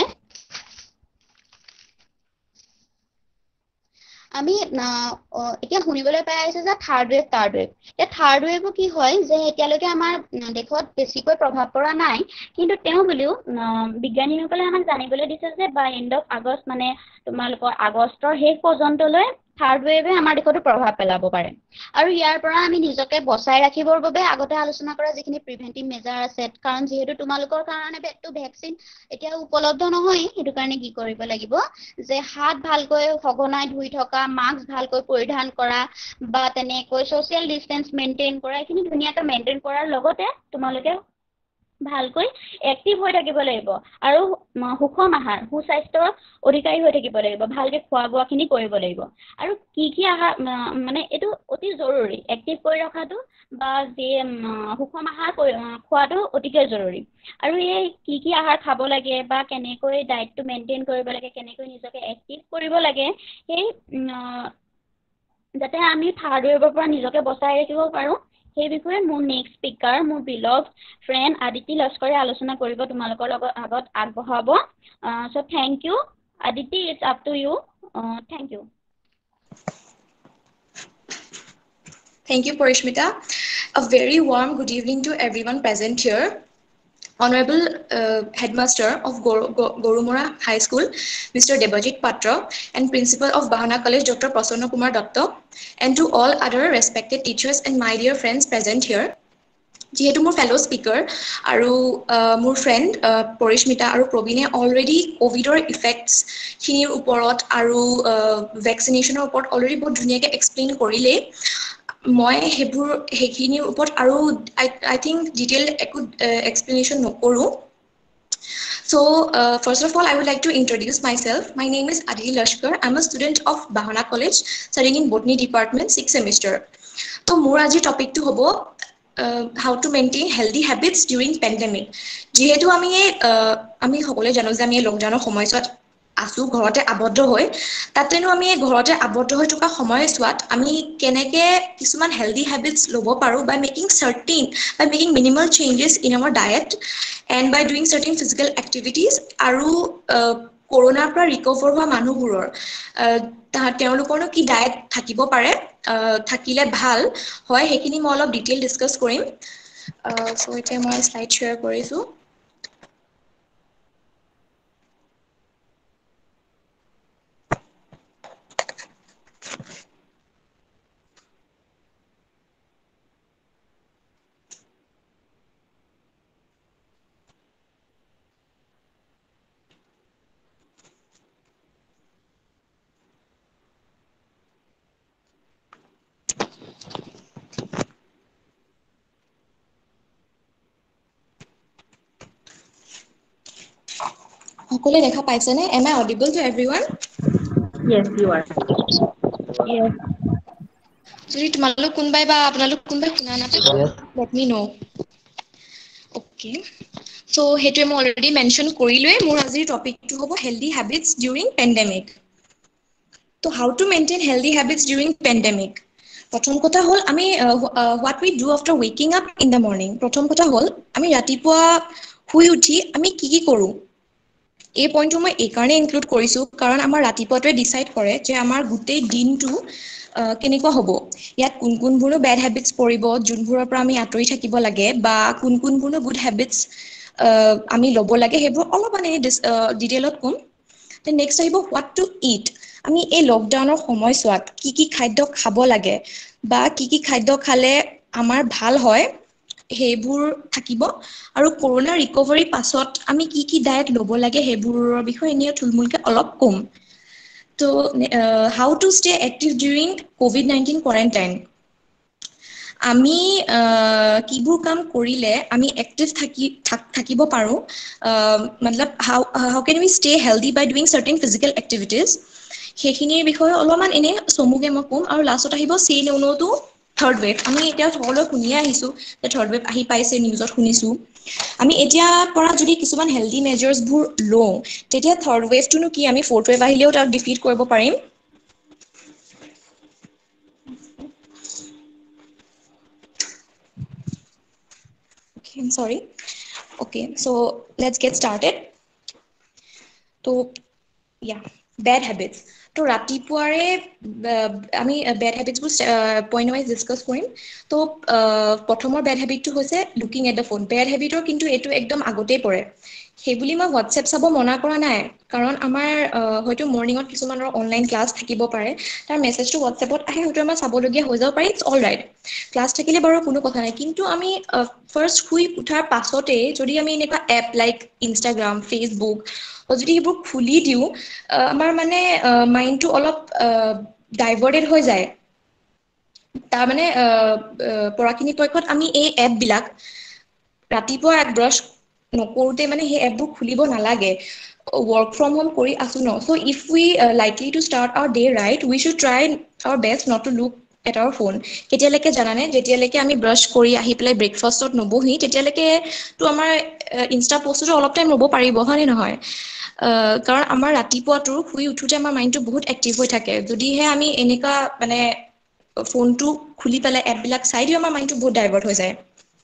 আমি এতিয়া শুনিবলৈ পাই আহিছো যে থাৰ্ড ৱেভ থাৰ্ড ৱেভ এতিয়া থাৰ্ড ৱেভো কি হয় যে এতিয়ালৈকে আমাৰ দেশত বেছিকৈ প্ৰভাৱ পৰা নাই, কিন্তু তেওঁ বুলিও বিজ্ঞানীসকলে আমাক জানিবলৈ দিছে যে বাই এণ্ড অফ আগষ্ট মানে তোমালোকৰ আগষ্টৰ শেষ পৰ্যন্তলৈ থাৰ্ড ৱেভে আমাৰ দেশতো প্ৰভাৱ পেলাব পাৰে। আৰু ইয়াৰ পৰা আমি নিজকে বচাই ৰাখিবৰ বাবে আগতে আলোচনা কৰা যিখিনি প্ৰিভেন্টিভ মেজাৰ আছে, কাৰণ যিহেতু তোমালোকৰ কাৰণে ভেকচিন এতিয়া উপলব্ধ নহয়, সেইটো কাৰণে কি কৰিব লাগিব যে হাত ভালকৈ সঘনাই ধুই থকা, মাস্ক ভালকৈ পৰিধান কৰা বা তেনেকৈ ছচিয়েল ডিষ্টেন্স মেইনটেইন কৰা, এইখিনি ধুনীয়াকৈ মেইনটেইন কৰাৰ লগতে তোমালোকে ভালকৈ এক্টিভ হৈ থাকিব লাগিব আৰু সুষম আহাৰ সুস্বাস্থ্যৰ অধিকাৰী হৈ থাকিব লাগিব, ভালকে খোৱা বোৱা খিনি কৰিব লাগিব। আৰু কি কি আহাৰ মানে এইটো অতি জৰুৰী এক্টিভ কৰি ৰখাটো বা যি সুষম আহাৰ খোৱাটো অতিকে জৰুৰী। আৰু এই কি কি আহাৰ খাব লাগে বা কেনেকৈ ডায়েটটো মেইনটেইন কৰিব লাগে, কেনেকৈ নিজকে এক্টিভ কৰিব লাগে, সেই যাতে আমি থাৰ্ড ৱেভৰ পৰা নিজকে বচাই ৰাখিব পাৰোঁ, সেই বিষয়ে মোৰ নেক্সট স্পীকাৰ মোৰ বিলভ ফ্ৰেণ্ড আদিতি লস্কৰে আলোচনা কৰিব তোমালোকৰ লগত আগত আগবঢ়াব। So' thank you Aditi, it's up to you. Thank you. Thank you, Parishmita. A very warm good evening to everyone present here. Honorable uh, Headmaster of Gor Gor Gorumora High School, Mister Debajit Patra, and Principal of Bahana College, Doctor Prasanna Kumar Datta, and to all other respected teachers and my dear friends present here. যিহেতু মোৰ ফেলো speaker আৰু মোৰ friend Parismita আৰু প্ৰবীণে already কোভিডৰ ইফেক্টছখিনিৰ ওপৰত আৰু ভেকচিনেশ্যনৰ ওপৰত already বহুত ধুনীয়াকৈ এক্সপ্লেইন কৰিলেই। মই সেইবোৰ সেইখিনিৰ ওপৰত আৰু আই আই থিংক ডিটেইল একো এক্সপ্লেনেশ্যন নকৰোঁ। So, uh, first of all, I would like to introduce myself. My name is Aditi Lashkar. I'm a student of Bahana College, studying in Botany Department, sixth semester. So, মোৰ আজি টপিকটো হ'ব how to maintain healthy habits during pandemic. যিহেতু আমি আমি সকলোৱে জানো যে আমি লকডাউনৰ সময়ছোৱাত আছো ঘৰতে আবদ্ধ হৈ, তাতেনো আমি ঘৰতে আবদ্ধ হৈ থকা সময়ছোৱাত আমি কেনেকে কিছুমান হেলদি হেবিটছ ল'ব পাৰোঁ by making certain by making minimal changes in our diet and by doing certain physical activities আৰু কৰোনাৰ পৰা ৰিকভাৰ হোৱা মানুহবোৰৰ তেওঁলোকৰনো কি ডায়েট থাকিব পাৰে, থাকিলে ভাল হয়, সেইখিনি মই অলপ ডিটেইল ডিছকাছ কৰিম। চ' এতিয়া মই শ্লাইড শ্বেয়াৰ কৰিছোঁ। সকলোৱে দেখা পাইছেনে? Am I audible to everyone? Yes, you are. Yes. যদি তোমালোক কোনবাই বা আপোনালোক কোনবাই শুনা নাপায়, let me know. Okay. So হেতুৱে মই অলৰেডি মেনশন কৰিলোৱে, মোৰ আজিৰ টপিকটো হ'ব healthy habits during pandemic. So how to maintain healthy habits during pandemic? প্ৰথম কথা হ'ল আমি what we do after waking up in the morning. প্ৰথম কথা হ'ল আমি ৰাতিপুৱা শুই উঠি আমি কি কি কৰোঁ? এই পইণ্টটো মই এই কাৰণে ইনক্লুড কৰিছোঁ কাৰণ আমাৰ ৰাতিপুৱাটোৱে ডিচাইড কৰে যে আমাৰ গোটেই দিনটো কেনেকুৱা হ'ব। ইয়াত কোন কোনবোৰো বেড হেবিটছ পৰিব যোনবোৰৰ পৰা আমি আঁতৰি থাকিব লাগে বা কোন কোনবোৰো গুড হেবিটছ আমি ল'ব লাগে সেইবোৰ অলপ মানে ডিটেইলত ক'ম। দেন নেক্সট আহিব হোৱাট টু ইট। আমি এই লকডাউনৰ সময়ছোৱাত কি কি খাদ্য খাব লাগে বা কি কি খাদ্য খালে আমাৰ ভাল হয় সেইবোৰ থাকিব আৰু কৰোণা ৰিকভাৰীৰ পাছত আমি কি কি ডায়েট ল'ব লাগে সেইবোৰৰ বিষয়ে এনেও থুলমূলকৈ অলপ ক'ম। তো how to stay active during COVID nineteen quarantine. আমি কিবোৰ কাম কৰিলে আমি এক্টিভ থাকি থাকিব পাৰোঁ, মতলব how how can we stay healthy by doing certain physical activities, সেইখিনিৰ বিষয়ে অলপমান এনেই চমুকৈ মই ক'ম। আৰু লাষ্টত আহিব চি নোনোটো থাৰ্ড ৱেভ। আমি এতিয়া সকলোৱে শুনিয়ে আহিছোঁ যে থাৰ্ড ৱেভ আহি পাইছে, নিউজত শুনিছোঁ। আমি এতিয়াৰ পৰা যদি কিছুমান হেল্ডি মেজাৰ্ছবোৰ লওঁ তেতিয়া থাৰ্ড ৱেভটোনো কি, আমি ফ'ৰ্থ ৱেভ আহিলেও তাক ডিফিট কৰিব পাৰিম। Okay, I'm sorry. Okay, so let's get started. So, yeah, bad habits. তো ৰাতিপুৱাৰে আমি বেড হেবিটছবোৰ পইণ্ট ৱাইজ ডিছকাছ কৰিম। তো প্ৰথমৰ বেড হেবিটটো হৈছে looking at the phone. Bad হেবিটৰ কিন্তু এইটো একদম আগতেই পৰে। সেইবুলি মই হোৱাটছএপ চাব মনা কৰা নাই, কাৰণ আমাৰ হয়তো মৰ্ণিঙত কিছুমানৰ অনলাইন ক্লাছ থাকিব পাৰে, তাৰ মেছেজটো হোৱাটছএপত আহে, হয়তো আমাৰ চাবলগীয়া হৈ যাব পাৰে, ইটছ অল ৰাইট। ক্লাছ থাকিলে বাৰু কোনো কথা নাই, কিন্তু আমি ফাৰ্ষ্ট শুই উঠাৰ পাছতেই যদি আমি এনেকুৱা এপ লাইক ইনষ্টাগ্ৰাম, ফেচবুক যদি সেইবোৰ খুলি দিওঁ আমাৰ মানে মাইণ্ডটো অলপ ডাইভাৰ্টেড হৈ যায়। তাৰমানে পৰাখিনিৰ পক্ষত আমি এই এপবিলাক ৰাতিপুৱা এক ব্ৰাছ নকৰোঁতে মানে সেই এপবোৰ খুলিব নালাগে। ৱৰ্ক ফ্ৰম হোম কৰি আছোঁ ন, so' if we likely to start our day right we should try our best not to look at our phone. কেতিয়ালৈকে জানানে, যেতিয়ালৈকে আমি ব্ৰাছ কৰি আহি পেলাই ব্ৰেকফাষ্টত নবহি তেতিয়ালৈকেতো আমাৰ ইনষ্টা পষ্টতো অলপ টাইম ৰ'ব পাৰিব, হয়নে নহয়? কাৰণ আমাৰ ৰাতিপুৱাটো শুই উঠোঁতে আমাৰ মাইণ্ডটো বহুত এক্টিভ হৈ থাকে। যদিহে আমি এনেকুৱা মানে ফোনটো খুলি পেলাই এপবিলাক চাই দিওঁ আমাৰ মাইণ্ডটো বহুত ডাইভাৰ্ট হৈ যায়।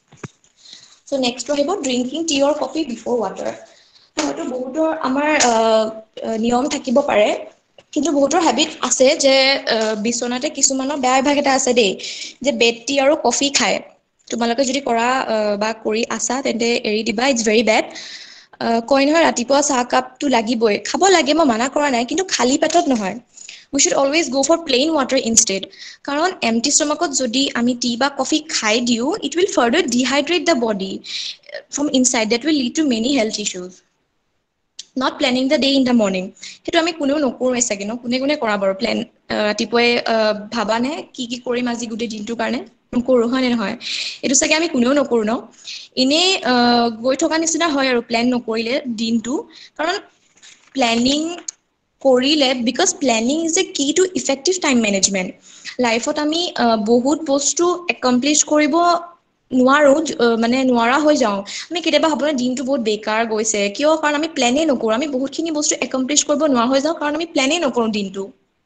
চ' নেক্সটটো আহিব drinking tea or coffee before water. হয়তো বহুতৰ আমাৰ নিয়ম থাকিব পাৰে, কিন্তু বহুতৰ হেবিট আছে যে বিচনাতে কিছুমানৰ বেয়া অভ্যাস এটা আছে দেই, যে বেড টি আৰু কফি খায়। তোমালোকে যদি কৰা বা কৰি আছা তেন্তে এৰি দিবা, ইটছ ভেৰি বেড। কয় নহয় ৰাতিপুৱা চাহকাপটো লাগিবই, খাব লাগে মই মানা কৰা নাই, কিন্তু খালী পেটত নহয়। We should always go' for plain water instead. কাৰণ এমটি ষ্টমাকত যদি আমি টি বা কফি খাই দিওঁ it will further dehydrate the body from inside, that will lead to many health issues. Not planning the day in the morning. সেইটো আমি কোনেও নকৰোঁৱে চাগে ন, কোনে কোনে কৰা বাৰু প্লেন ৰাতিপুৱাই ভাবা নে কি কি কৰিম আজি গোটেই দিনটোৰ কাৰণে? নকৰোঁ, হয় নে নহয়? এইটো চাগে আমি কোনেও নকৰোঁ ন। এনেই গৈ থকা নিচিনা হয় আৰু প্লেন নকৰিলে দিনটো। কাৰণ প্লেনিং কৰিলে, বিকজ প্লেনিং ইজ এ কি টু ইফেক্টিভ টাইম মেনেজমেণ্ট। লাইফত আমি বহুত বস্তু একমপ্লিছ কৰিব নোৱাৰোঁ, মানে নোৱাৰা হৈ যাওঁ। আমি কেতিয়াবা ভাবোঁ দিনটো বহুত বেকাৰ গৈছে, কিয়? কাৰণ আমি প্লেনেই নকৰোঁ। আমি বহুতখিনি বস্তু একমপ্লিছ কৰিব নোৱাৰা হৈ যাওঁ কাৰণ আমি প্লেনেই নকৰোঁ দিনটো।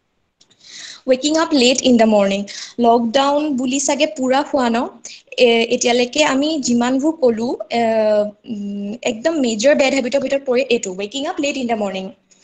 ৱেকিং up late in the morning. Lockdown বুলি চাগে পুৰা হোৱা ন? এতিয়ালৈকে আমি যিমানবোৰ ক'লোঁ একদম মেজৰ বেড হেবিটৰ ভিতৰত পৰে এইটো, ৱেকিং up late in the morning.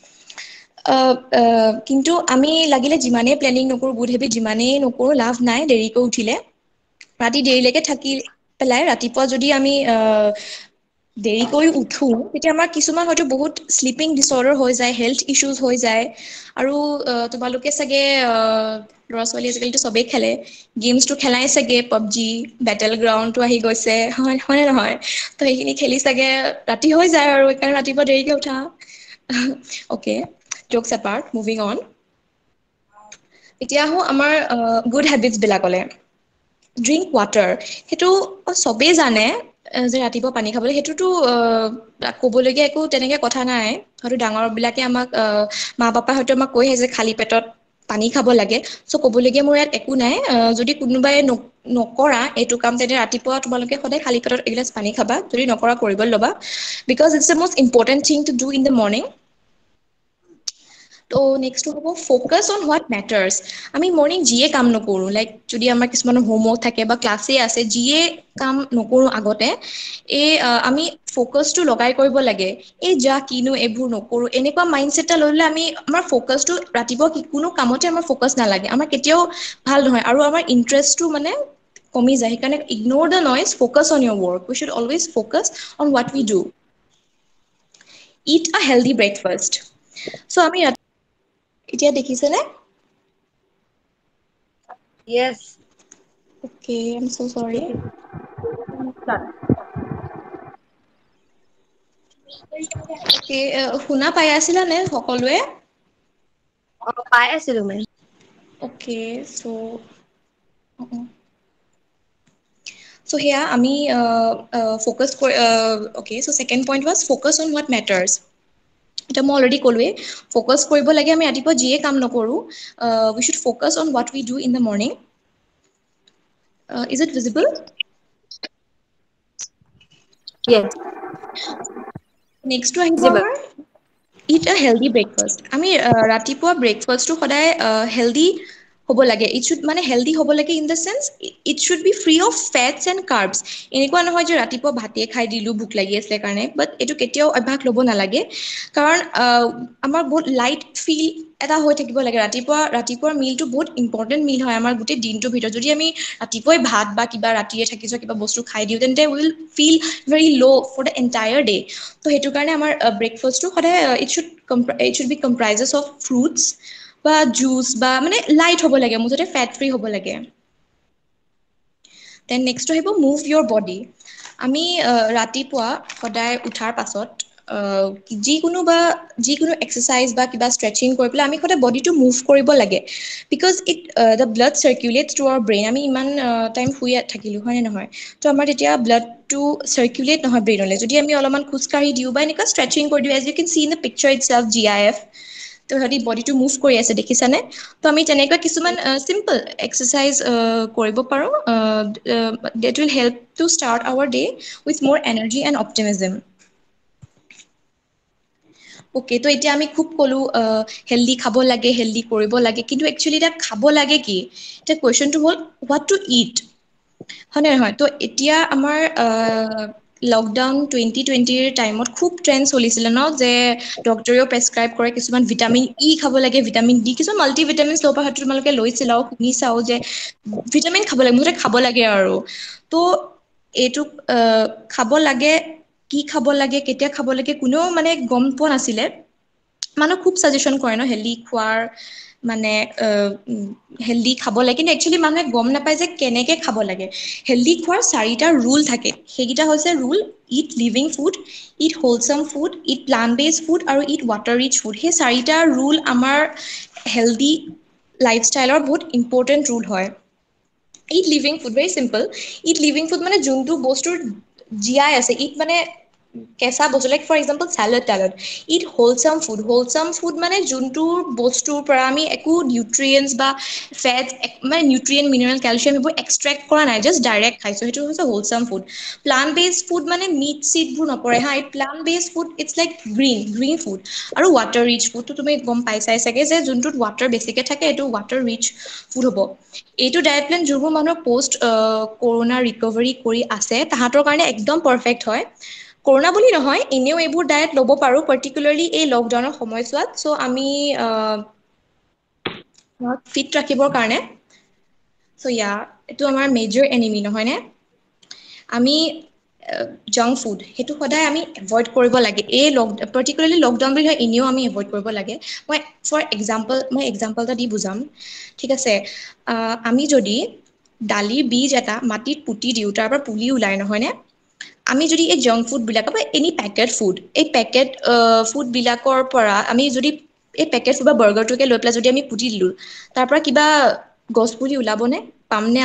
কিন্তু আমি লাগিলে যিমানেই প্লেনিং নকৰোঁ, গুড হেবিট যিমানেই নকৰোঁ, লাভ নাই দেৰিকৈ উঠিলে। ৰাতি দেৰিলৈকে থাকি পেলাই ৰাতিপুৱা যদি আমি দেৰিকৈ উঠোঁ তেতিয়া আমাৰ কিছুমান হয়তো বহুত শ্লিপিং ডিছঅৰ্ডাৰ হৈ যায়, হেল্থ ইছ্যুজ হৈ যায়। আৰু তোমালোকে চাগে ল'ৰা ছোৱালী আজিকালিতো চবেই খেলে, গেমছটো খেলাই চাগে, পাবজি, বেটেল গ্ৰাউণ্ডটো আহি গৈছে, হয় হয়নে নহয়? ত' সেইখিনি খেলি চাগে ৰাতি হৈ যায় আৰু সেইকাৰণে ৰাতিপুৱা দেৰিকৈ উঠা। Okay, jokes apart, moving on. এতিয়া আহোঁ আমাৰ গুড হেবিটছবিলাকলে। Drink water. সেইটো চবেই জানে, যে ৰাতিপুৱা পানী খাবলৈ সেইটোতো ক'বলগীয়া একো তেনেকে কথা নাই হয়তো ডাঙৰবিলাকে আমাক মা পাপাই হয়তো আমাক কৈ যে খালী পেটত পানী খাব লাগে চ' ক'বলগীয়া মোৰ ইয়াত একো নাই যদি কোনোবাই নকৰা এইটো কাম তেন্তে ৰাতিপুৱা তোমালোকে সদায় খালী পেটত এগিলাচ পানী খাবা যদি নকৰা কৰিব ল'বা because it's the most important thing to do in the morning তো নেক্সট হ'ব ফ'কাছ অন হোৱাট মেটাৰ্ছ আমি মৰ্ণিং যিয়ে কাম নকৰোঁ লাইক যদি আমাৰ কিছুমানৰ হোমৱৰ্ক থাকে বা ক্লাছেই আছে যিয়ে কাম নকৰোঁ আগতে এই আমি ফ'কাছটো লগাই কৰিব লাগে এই যা কিনো এইবোৰ নকৰোঁ এনেকুৱা মাইণ্ডছেট এটা লৈ ল'লে আমি আমাৰ ফ'কাছটো ৰাতিপুৱা কোনো কামতে আমাৰ ফ'কাছ নালাগে আমাৰ কেতিয়াও ভাল নহয় আৰু আমাৰ ইণ্টাৰেষ্টটো মানে কমি যায় সেইকাৰণে ignore the noise focus on your work we should always focus on what we do eat a healthy breakfast so' আমি এতিয়া দেখিছেনে Yes. Okay, I'm so sorry. Okay, শুনা পাই আছিলা নে সকলোৱে অ পাই আছিলো মই Okay, so so here আমি focus okay so second point was focus on what matters এটা মই অলৰেডি ক'লোৱে ফ'কাছ কৰিব লাগে আমি ৰাতিপুৱা যিয়ে কাম নকৰোঁ we should focus on what we do in the morning uh, is it visible yes next to আহিব visible. আমাৰ eat a healthy breakfast আমি ৰাতিপুৱা ব্ৰেকফাষ্টটো সদায় হেল্ডি হ'ব লাগে ইট শুড মানে হেল্ডি হ'ব লাগে in the sense it should be free of fats and carbs এনেকুৱা নহয় যে ৰাতিপুৱা ভাতেই খাই দিলোঁ ভোক লাগি আছিলে কাৰণে বাট এইটো কেতিয়াও অভ্যাস ল'ব নালাগে কাৰণ আমাৰ বহুত লাইট ফিল এটা হৈ থাকিব লাগে ৰাতিপুৱা ৰাতিপুৱাৰ মিলটো বহুত ইম্পৰ্টেণ্ট মিল হয় আমাৰ গোটেই দিনটোৰ ভিতৰত যদি আমি ৰাতিপুৱাই ভাত বা কিবা ৰাতিয়ে থাকি যোৱা কিবা বস্তু খাই দিওঁ তেন্তে will feel very low' for the entire day তো সেইটো কাৰণে আমাৰ ব্ৰেকফাষ্টটো সদায় it should it should be comprises of fruits বা জুচ বা মানে লাইট হ'ব লাগে মুঠতে ফেট ফ্ৰী হ'ব লাগে দেন নেক্সট আহিব মুভ ইয়'ৰ বডি আমি ৰাতিপুৱা সদায় উঠাৰ পাছত যিকোনো বা যিকোনো এক্সাৰচাইজ বা কিবা ষ্ট্ৰেচিং কৰি পেলাই আমি সদায় বডিটো মুভ কৰিব লাগে because it the blood circulates to our brain আমি ইমান টাইম শুই থাকিলোঁ হয়নে নহয় তো আমাৰ তেতিয়া ব্লাডটো চাৰ্কুলেট নহয় ব্ৰেইনলৈ যদি আমি অলপমান খোজকাঢ়ি দিওঁ বা এনেকুৱা ষ্ট্ৰেচিং কৰি দিওঁ as you can see in the picture it's of G I F তো সিহঁতি বডিটো মুভ কৰি আছে দেখিছানে তো আমি তেনেকুৱা কিছুমান চিম্পল এক্সাৰচাইজ কৰিব পাৰোঁ that will help to start our day with more energy and optimism okay তো এতিয়া আমি খুব ক'লোঁ হেল্ডি খাব লাগে হেল্ডি কৰিব লাগে কিন্তু একচুৱেলি এতিয়া খাব লাগে কি এতিয়া কুৱেশ্যনটো হ'ল হোৱাট টু ইট হয়নে নহয় তো এতিয়া আমাৰ লকডাউন টুৱেণ্টি টুৱেণ্টিৰ টাইমত খুব ট্ৰেণ্ড চলিছিলে ন যে ডক্টৰেও প্ৰেছক্ৰাইব কৰে কিছুমান ভিটামিন ই খাব লাগে ভিটামিন ডি কিছুমান মাল্টি ভিটামিনছ ল'ব হয়তো তোমালোকে লৈছিলাও শুনিছাও যে ভিটামিন খাব লাগে মুঠতে খাব লাগে আৰু তো এইটো খাব লাগে কি খাব লাগে কেতিয়া খাব লাগে কোনেও মানে গম পোৱা নাছিলে মানুহ খুব ছাজেশ্যন কৰে ন হেল্ডি খোৱাৰ মানে হেল্ডি খাব লাগে কিন্তু একচুৱেলি মানুহে গম নাপায় যে কেনেকৈ খাব লাগে হেল্ডি খোৱাৰ চাৰিটা ৰুল থাকে সেইকেইটা হৈছে rule eat living food eat wholesome food eat plant based food আৰু ইট ৱাটাৰ ৰিচ ফুড সেই চাৰিটা ৰুল আমাৰ হেল্ডি লাইফষ্টাইলৰ বহুত ইম্পৰ্টেণ্ট ৰুল হয় eat living food very simple eat living food মানে যোনটো বস্তুৰ জীয়াই আছে ইট মানে কেঁচা বস্তু লাইক ফৰ এক্সাম্পল চেলাড টেলাড eat wholesome food wholesome food মানে যোনটো বস্তুৰ পৰা আমি একো নিউট্ৰিয়েণ্টছ বা ফেটছ মানে নিউট্ৰিয়েণ্ট মিনাৰেল কেলছিয়াম এইবোৰ এক্সট্ৰেক্ট কৰা নাই জাষ্ট ডাইৰেক্ট খাইছোঁ সেইটো হৈছে wholesome food plant based food মানে মিট চিটবোৰ নপৰে হা eat plant based food it's like green green food আৰু ৱাটাৰ ৰিচ ফুডটো তুমি গম পাইছাই চাগে যে যোনটোত ৱাটাৰ বেছিকৈ থাকে এইটো ৱাটাৰ ৰিচ ফুড হ'ব এইটো ডায়েট প্লেন যোনবোৰ মানুহ পষ্ট কৰোণা ৰিকভাৰী কৰি আছে তাহাঁতৰ কাৰণে একদম পাৰফেক্ট হয় কৰোণা বুলি নহয় এনেও এইবোৰ ডায়েট ল'ব পাৰোঁ পাৰ্টিকুলাৰলি এই লকডাউনৰ সময়ছোৱাত চ' আমি ফিট ৰাখিবৰ কাৰণে চ' ইয়া এইটো আমাৰ মেজৰ এনিমি নহয়নে আমি জাংক ফুড সেইটো সদায় আমি এভইড কৰিব লাগে এই লক পাৰ্টিকুলাৰলি লকডাউন বুলি হয় এনেও আমি এভইড কৰিব লাগে মই ফৰ এক্সাম্পল মই এক্সাম্পল এটা দি বুজাম ঠিক আছে আমি যদি দালিৰ বীজ এটা মাটিত পুতি দিওঁ তাৰ পৰা পুলি ওলাই নহয়নে আমি যদি এই জাংক ফুডবিলাক বা এনি পেকেট ফুড এই পেকেট ফুডবিলাকৰ পৰা আমি যদি এই পেকেট ফুড বা বাৰ্গাৰটোকে লৈ পেলাই যদি আমি পুতি দিলোঁ তাৰ পৰা কিবা গছ পুলি ওলাবনে পামনে আমি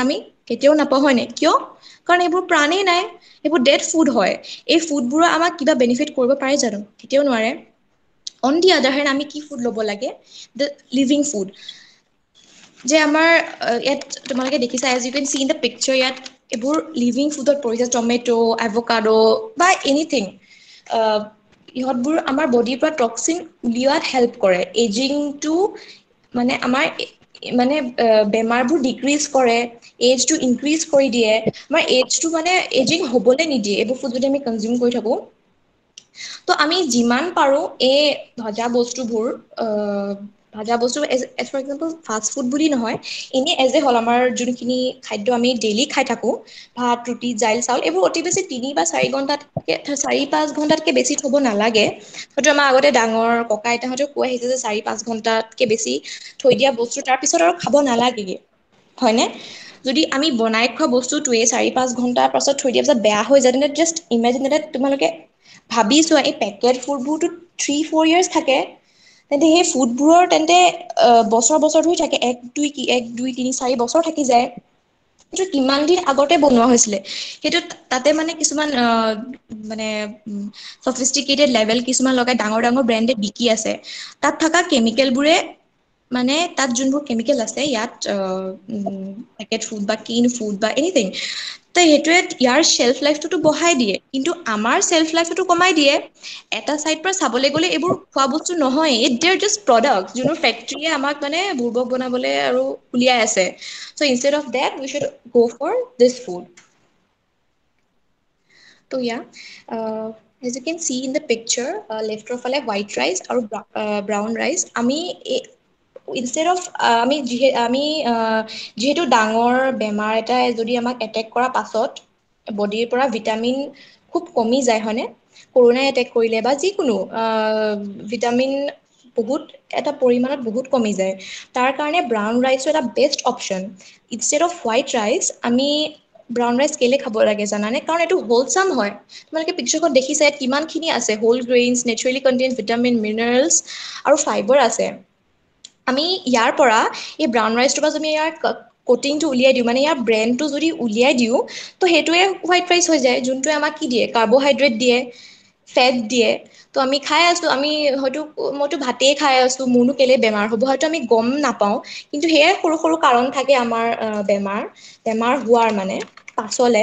কেতিয়াও নাপাওঁ হয়নে কিয় কাৰণ এইবোৰ প্ৰাণেই নাই এইবোৰ ডেড ফুড হয় এই ফুডবোৰৰ আমাক কিবা বেনিফিট কৰিব পাৰে জানো কেতিয়াও নোৱাৰে অন দি আদাৰ হেণ্ড আমি কি ফুড ল'ব লাগে দ্য লিভিং ফুড যে আমাৰ ইয়াত তোমালোকে দেখিছা as you can see in the picture ইয়াত এইবোৰ লিভিং ফুডত পৰিছে টমেটো এভোকাডো বা এনিথিং ইহঁতবোৰ আমাৰ বডিৰ পৰা টক্সিন উলিওৱাত হেল্প কৰে এজিংটো মানে আমাৰ মানে বেমাৰবোৰ ডিক্ৰিজ কৰে এজটো ইনক্ৰিজ কৰি দিয়ে আমাৰ এজটো মানে এজিং হ'বলৈ নিদিয়ে এইবোৰ ফুড যদি আমি কনজিউম কৰি থাকো তো আমি যিমান পাৰো এই ভজা বস্তুবোৰ ভাজা বস্তু as for example fast food বুলি নহয় এনেই এজ এ হ'ল আমাৰ যোনখিনি খাদ্য আমি ডেইলি খাই থাকো ভাত ৰুটি দাইল চাউল এইবোৰ অতি বেছি তিনি বা চাৰি ঘণ্টাতকে চাৰি পাঁচ ঘণ্টাতকে বেছি থ'ব নালাগে হয়তো আমাৰ আগতে ডাঙৰ ককা আইতাহঁতেও কৈ আহিছে যে চাৰি পাঁচ ঘণ্টাতকে বেছি থৈ দিয়া বস্তু তাৰ পিছত আৰু খাব নালাগেগে হয়নে যদি আমি বনাই খোৱা বস্তুটোৱে চাৰি পাঁচ ঘণ্টাৰ পাছত থৈ দিয়াৰ পিছত বেয়া হৈ যায় তেন্তে জাষ্ট ইমেজিন এটা তোমালোকে ভাবি চোৱা এই পেকেট ফুডবোৰতো থ্ৰী ফ'ৰ ইয়াৰ্ছ থাকে তেন্তে সেই ফুডবোৰৰ তেন্তে বছৰ বছৰ ধৰি থাকে এক দুই এক দুই তিনি চাৰি বছৰ থাকি যায় সেইটো কিমান দিন আগতে বনোৱা হৈছিলে সেইটো তাতে মানে কিছুমান মানে সফিষ্টিকেটেড লেভেল কিছুমান লগাই ডাঙৰ ডাঙৰ ব্ৰেণ্ডে বিকি আছে তাত থকা কেমিকেলবোৰে মানে তাত যোনবোৰ কেমিকেল আছে ইয়াত পেকেট ফুড বা ক্লিন ফুড বা এনিথিং তো সেইটোৱে ইয়াৰ শ্বেল্ফ লাইফটোতো বঢ়াই দিয়ে কিন্তু আমাৰ শ্বেল্ফ লাইফটো কমাই দিয়ে এটা চাইড পৰা চাবলৈ গ'লে এইবোৰ খোৱা বস্তু নহয় ইট দেৰ জাষ্ট প্ৰডাক্ট যোনবোৰ ফেক্টৰীয়ে আমাক মানে বুৰ্বক বনাবলৈ আৰু উলিয়াই আছে so' instead of that we should go' for this food তো ইয়া as you can see in the picture uh, লেফ্টৰ ফালে হোৱাইট ৰাইচ আৰু ব্ৰাউন ৰাইচ আমি ইনষ্টেড অফ আমি যিহে আমি যিহেতু ডাঙৰ বেমাৰ এটাই যদি আমাক এটেক কৰাৰ পাছত বডিৰ পৰা ভিটামিন খুব কমি যায় হয়নে কৰোণাই এটেক কৰিলে বা যিকোনো ভিটামিন বহুত এটা পৰিমাণত বহুত কমি যায় তাৰ কাৰণে ব্ৰাউন ৰাইচো এটা best option instead of white rice আমি ব্ৰাউন ৰাইচ কেলে খাব লাগে জানানে কাৰণ এইটো হ'লচাম হয় তোমালোকে পিকচাৰখন দেখিছা ইয়াত কিমানখিনি আছে whole grains naturally contain vitamin minerals আৰু ফাইবাৰ আছে আমি ইয়াৰ পৰা এই ব্ৰাউন ৰাইচটোৰ পৰা যদি ইয়াৰ কোটিংটো উলিয়াই দিওঁ মানে ইয়াৰ ব্ৰেণ্ডটো যদি উলিয়াই দিওঁ তো সেইটোৱে হোৱাইট ৰাইচ হৈ যায় যোনটোৱে আমাক কি দিয়ে কাৰ্বহাইড্ৰেট দিয়ে ফেট দিয়ে তো আমি খাই আছো আমি হয়তো মইতো ভাতেই খাই আছো মোৰনো কেলে বেমাৰ হ'ব হয়তো আমি গম নাপাওঁ কিন্তু সেয়াই সৰু সৰু কাৰণ থাকে আমাৰ বেমাৰ বেমাৰ হোৱাৰ মানে পাছলে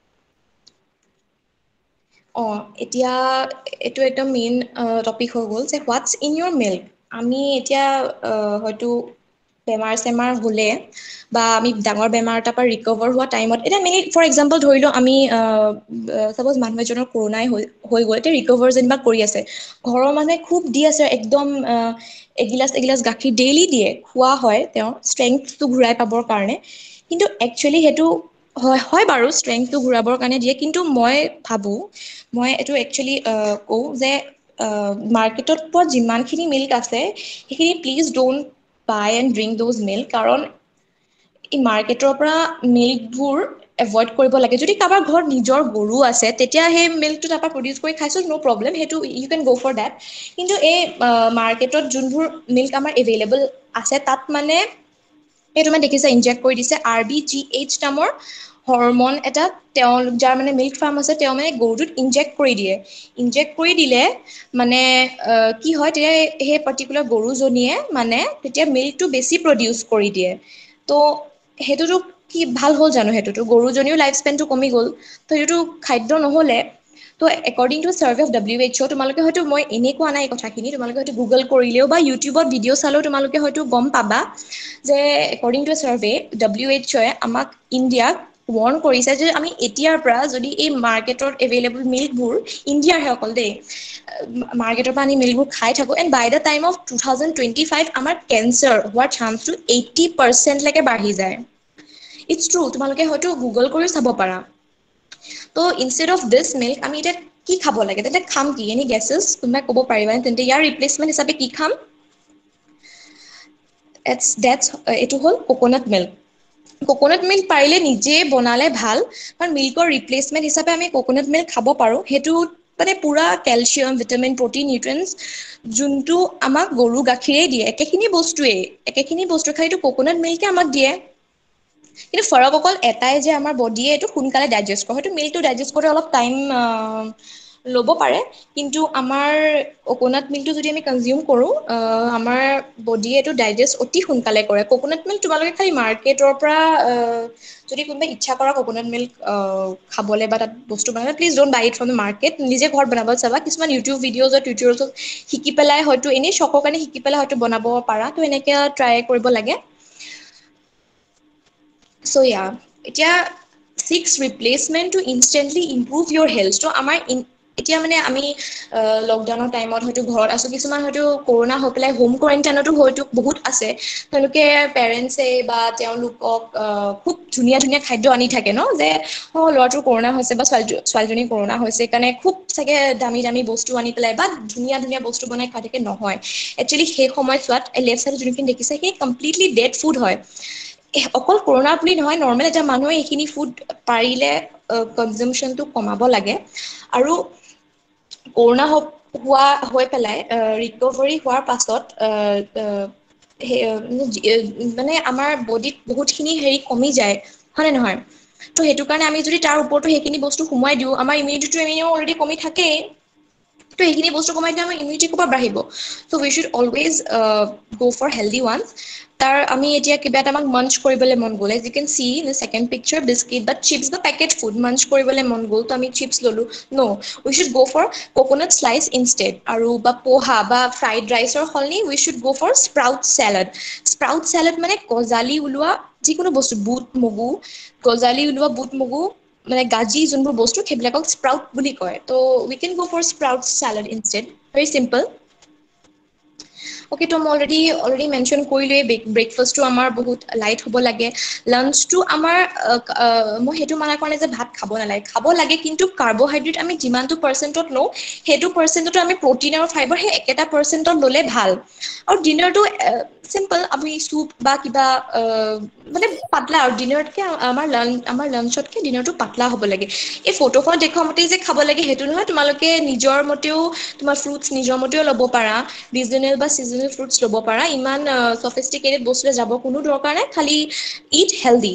অঁ এতিয়া এইটো একদম মেইন টপিক হৈ গ'ল যে হোৱাটছ ইন ইয়'ৰ মিল্ক আমি এতিয়া হয়তো বেমাৰ চেমাৰ হ'লে বা আমি ডাঙৰ বেমাৰ এটাৰ পৰা ৰিকভাৰ হোৱা টাইমত এতিয়া মেইনলি ফৰ এক্সাম্পল ধৰি লওঁ আমি চাপ'জ মানুহ এজনৰ কৰোণাই হৈ হৈ গ'ল এতিয়া ৰিকভাৰ যেনিবা কৰি আছে ঘৰৰ মানুহে খুব দি আছে একদম এগিলাচ এগিলাচ গাখীৰ ডেইলি দিয়ে খোৱা হয় তেওঁৰ ষ্ট্ৰেংথটো ঘূৰাই পাবৰ কাৰণে কিন্তু একচুৱেলি সেইটো হয় হয় বাৰু ষ্ট্ৰেংথটো ঘূৰাবৰ কাৰণে দিয়ে কিন্তু মই ভাবোঁ মই এইটো একচুৱেলি কওঁ যে মাৰ্কেটত পোৱা যিমানখিনি মিল্ক আছে সেইখিনি please don't buy and drink those milk কাৰণ এই মাৰ্কেটৰ পৰা মিল্কবোৰ এভইড কৰিব লাগে যদি কাৰোবাৰ ঘৰত নিজৰ গৰু আছে তেতিয়া সেই মিল্কটো তাৰপৰা প্ৰডিউচ কৰি খাইছোঁ ন' প্ৰব্লেম সেইটো U can go' for date কিন্তু এই মাৰ্কেটত যোনবোৰ মিল্ক আমাৰ এভেইলেবল আছে তাত মানে সেইটো মানে দেখিছে ইনজেক্ট কৰি দিছে আৰ বি জি এইচ নামৰ হৰমন এটা তেওঁ যাৰ মানে মিল্ক ফাৰ্ম আছে তেওঁ মানে গৰুটোত ইনজেক্ট কৰি দিয়ে ইনজেক্ট কৰি দিলে মানে কি হয় তেতিয়া সেই পাৰ্টিকুলাৰ গৰুজনীয়ে মানে তেতিয়া মিল্কটো বেছি প্ৰডিউচ কৰি দিয়ে তো সেইটোতো কি ভাল হ'ল জানো সেইটোতো গৰুজনীও লাইফ স্পেনটো কমি গ'ল তো সেইটোতো খাদ্য নহ'লে তো according to survey of W H O' তোমালোকে হয়তো মই এনেই কোৱা নাই এই কথাখিনি তোমালোকে হয়তো গুগল কৰিলেও বা ইউটিউবত ভিডিঅ' চালেও তোমালোকে হয়তো গম পাবা যে according to survey W H অ'য়ে আমাক ইণ্ডিয়াক ৱৰ্ণ কৰিছে যে আমি এতিয়াৰ পৰা যদি এই মাৰ্কেটত এভেইলেবল মিল্কবোৰ ইণ্ডিয়াৰহে অকল দেই মাৰ্কেটৰ পৰা আনি মিল্কবোৰ খাই থাকোঁ and by the time of two thousand twenty five আমাৰ কেঞ্চাৰ হোৱাৰ চান্সটো এইট্টি পাৰ্চেণ্টলৈকে বাঢ়ি যায় ইটছ ট্ৰু তোমালোকে হয়তো গুগল কৰি চাব পাৰা তো ইনষ্টেড অফ দিছ মিল্ক আমি এতিয়া কি খাব লাগে তেন্তে খাম কি এনি গেছেছ কোনোবাই ক'ব পাৰিবানে তেন্তে ইয়াৰ ৰিপ্লেচমেণ্ট হিচাপে কি খাম এটছ ডেটছ এইটো হ'ল কোকোনাট মিল্ক কোকোনাট মিল্ক পাৰিলে নিজে বনালে ভাল কাৰণ মিল্কৰ ৰিপ্লেচমেণ্ট হিচাপে আমি কোকোনাট মিল্ক খাব পাৰোঁ সেইটো মানে পুৰা কেলচিয়াম ভিটামিন প্ৰটিন নিউট্ৰিয়েণ্টছ যোনটো আমাক গৰু গাখীৰেই দিয়ে একেখিনি বস্তুৱেই একেখিনি বস্তু খালিটো কোকোনাট মিল্কে আমাক দিয়ে কিন্তু ফৰক অকল এটাই যে আমাৰ বডিয়ে এইটো সোনকালে ডাইজেষ্ট কৰে হয়তো মিল্কটো ডাইজেষ্ট কৰোতে অলপ টাইম ল'ব পাৰে কিন্তু আমাৰ কোকোনাট মিল্কটো যদি আমি কনজিউম কৰোঁ আমাৰ বডিয়ে এইটো ডাইজেষ্ট অতি সোনকালে কৰে কোকোনাট মিল্ক তোমালোকে খালি মাৰ্কেটৰ পৰা যদি কোনোবাই ইচ্ছা কৰা কোকোনাট মিল্ক খাবলৈ বা তাত বস্তু বনাবলৈ please don't buy it from the market নিজে ঘৰত বনাব চাবা কিছুমান ইউটিউব ভিডিঅ'জত টিউটৰিয়েলছত শিকি পেলাই হয়তো এনেই চকৰ কাৰণে শিকি পেলাই হয়তো বনাব পাৰা তো এনেকৈ ট্ৰাই কৰিব লাগে So yeah, এতিয়া six replacement to instantly improve your health. So আমাৰ এতিয়া মানে আমি লকডাউনৰ টাইমত হয়তো ঘৰত আছো কিছুমান হয়তো কৰোণা হৈ পেলাই হোম কোৱাৰেণ্টাইনতো হয়তো বহুত আছে তেওঁলোকে পেৰেণ্টছে বা তেওঁলোকক খুব ধুনীয়া ধুনীয়া খাদ্য আনি থাকে ন যে অ ল'ৰাটোৰ কৰোণা হৈছে বা ছোৱালী ছোৱালীজনীৰ কৰোণা হৈছে কাৰণে খুব চাগে দামী দামী বস্তু আনি পেলাই বা ধুনীয়া ধুনীয়া বস্তু বনাই খাই থাকে নহয় একচুৱেলি সেই সময়ছোৱাত লেফ্ট চাইডত যোনখিনি দেখিছে সেই কমপ্লিটলি ডেড ফুড হয় অকল কৰোণা বুলি নহয় নৰ্মেল এটা মানুহে এইখিনি ফুড পাৰিলে কনজাম্পচনটো কমাব লাগে আৰু কৰোণা হোৱা হৈ পেলাই ৰিকভাৰী হোৱাৰ পাছত মানে আমাৰ বডিত বহুতখিনি হেৰি কমি যায় হয় নে নহয় তো সেইটো কাৰণে আমি যদি তাৰ ওপৰতো সেইখিনি বস্তু সোমোৱাই দিওঁ আমাৰ ইমিউনিটিটো এনেও অলৰেডি কমি থাকেই তো এইখিনি বস্তু কমাই দিলে আমাৰ ইমিউনিটি ক'ৰ পৰা বাঢ়িব so' we should always go' for healthy one তাৰ আমি এতিয়া কিবা এটা আমাক মঞ্চ কৰিবলৈ মন গ'ল as you can see in the second picture biscuit বা চিপছ বা পেকেট ফুড মঞ্চ কৰিবলৈ মন গ'ল তো আমি চিপছ ল'লোঁ no' we should go' for coconut slice instead আৰু বা পোহা বা ফ্ৰাইড ৰাইচৰ সলনি we should go' for sprout salad sprout salad মানে গজালি ওলোৱা যিকোনো বস্তু বুট মগু গজালি ওলোৱা বুট মগু মানে গাজি যোনবোৰ বস্তু সেইবিলাকক স্প্ৰাউট বুলি কয় ত' we can go' for sprout salad instead very simple okay তো মই অলৰেডি অলৰেডি মেনশ্যন কৰিলোৱেই ব্ৰেকফাষ্টটো আমাৰ বহুত লাইট হ'ব লাগে লাঞ্চটো আমাৰ মই সেইটো মানা কৰা নাই যে ভাত খাব নালাগে খাব লাগে কিন্তু কাৰ্বহাইড্ৰেট আমি যিমানটো পাৰ্চেণ্টত লওঁ সেইটো পাৰ্চেণ্টতো আমি প্ৰটিন আৰু ফাইবাৰ সেই একেটা পাৰ্চেণ্টত ল'লে ভাল আৰু ডিনাৰটো চিম্পল আমি চুপ বা কিবা মানে পাতলা আৰু ডিনাৰতকৈ আমাৰ লাঞ্চ আমাৰ লাঞ্চতকৈ ডিনাৰটো পাতলা হ'ব লাগে এই ফটোখনত দেখুওৱা মতেই যে খাব লাগে সেইটো নহয় তোমালোকে নিজৰ মতেও তোমাৰ ফ্ৰুটছ নিজৰ মতেও ল'ব পাৰা ৰিজনেল বা চিজনেল ফ্ৰুটছ ল'ব পাৰা ইমান চফিষ্টিকেটেড বস্তুলৈ যাব কোনো দৰকাৰ নাই খালি eat healthy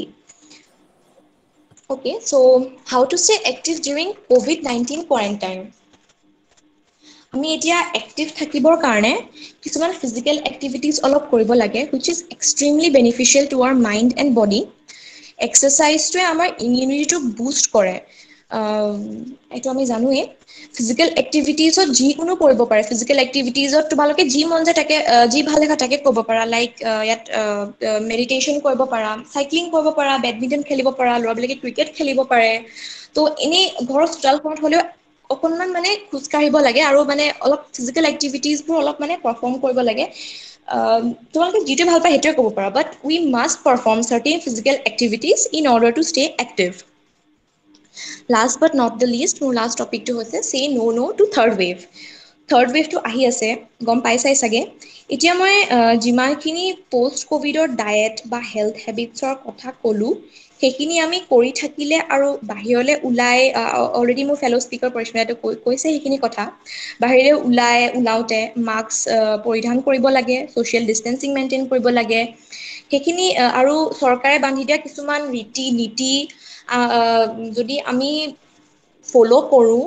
okay so how to stay active during covid nineteen quarantine আমি এতিয়া এক্টিভ থাকিবৰ কাৰণে কিছুমান ফিজিকেল এক্টিভিটিজ অলপ কৰিব লাগে which is extremely beneficial to our mind and body এক্সাৰচাইজটোৱে আমাৰ ইমিউনিটিটো বুষ্ট কৰে এইটো আমি জানোৱেই ফিজিকেল এক্টিভিটিজত যিকোনো কৰিব পাৰে ফিজিকেল এক্টিভিটিজত তোমালোকে যি মন যায় তাকে যি ভাল দেখা তাকে কৰিব পাৰা লাইক ইয়াত মেডিটেশ্যন কৰিব পাৰা চাইক্লিং কৰিব পাৰা বেডমিণ্টন খেলিব পাৰা ল'ৰাবিলাকে ক্ৰিকেট খেলিব পাৰে তো এনেই ঘৰৰ চোতালখনত হ'লেও অকণমান মানে খোজকাঢ়িব লাগে আৰু মানে অলপ ফিজিকেল এক্টিভিটিজবোৰ অলপ মানে পাৰফৰ্ম কৰিব লাগে তোমালোকে যিটো ভাল পায় সেইটোৱে ক'ব পাৰা but we must perform certain physical activities in order to stay active last but not the least মোৰ লাষ্ট টপিকটো হৈছে say no' no' to third wave third ৱেভটো আহি আছে গম পাইছাই চাগে এতিয়া মই যিমানখিনি পষ্ট ক'ভিডৰ ডায়েট বা হেল্থ হেবিটছৰ কথা ক'লোঁ সেইখিনি আমি কৰি থাকিলে আৰু বাহিৰলৈ ওলাই অলৰেডি মোৰ ফেল' স্পিকাৰ পৰিস্মিতাই কৈ কৈছে সেইখিনি কথা বাহিৰলৈ ওলাই ওলাওঁতে মাস্ক পৰিধান কৰিব লাগে ছ'চিয়েল ডিষ্টেঞ্চিং মেইনটেইন কৰিব লাগে সেইখিনি আৰু চৰকাৰে বান্ধি দিয়া কিছুমান ৰীতি নীতি যদি আমি ফ'ল' কৰোঁ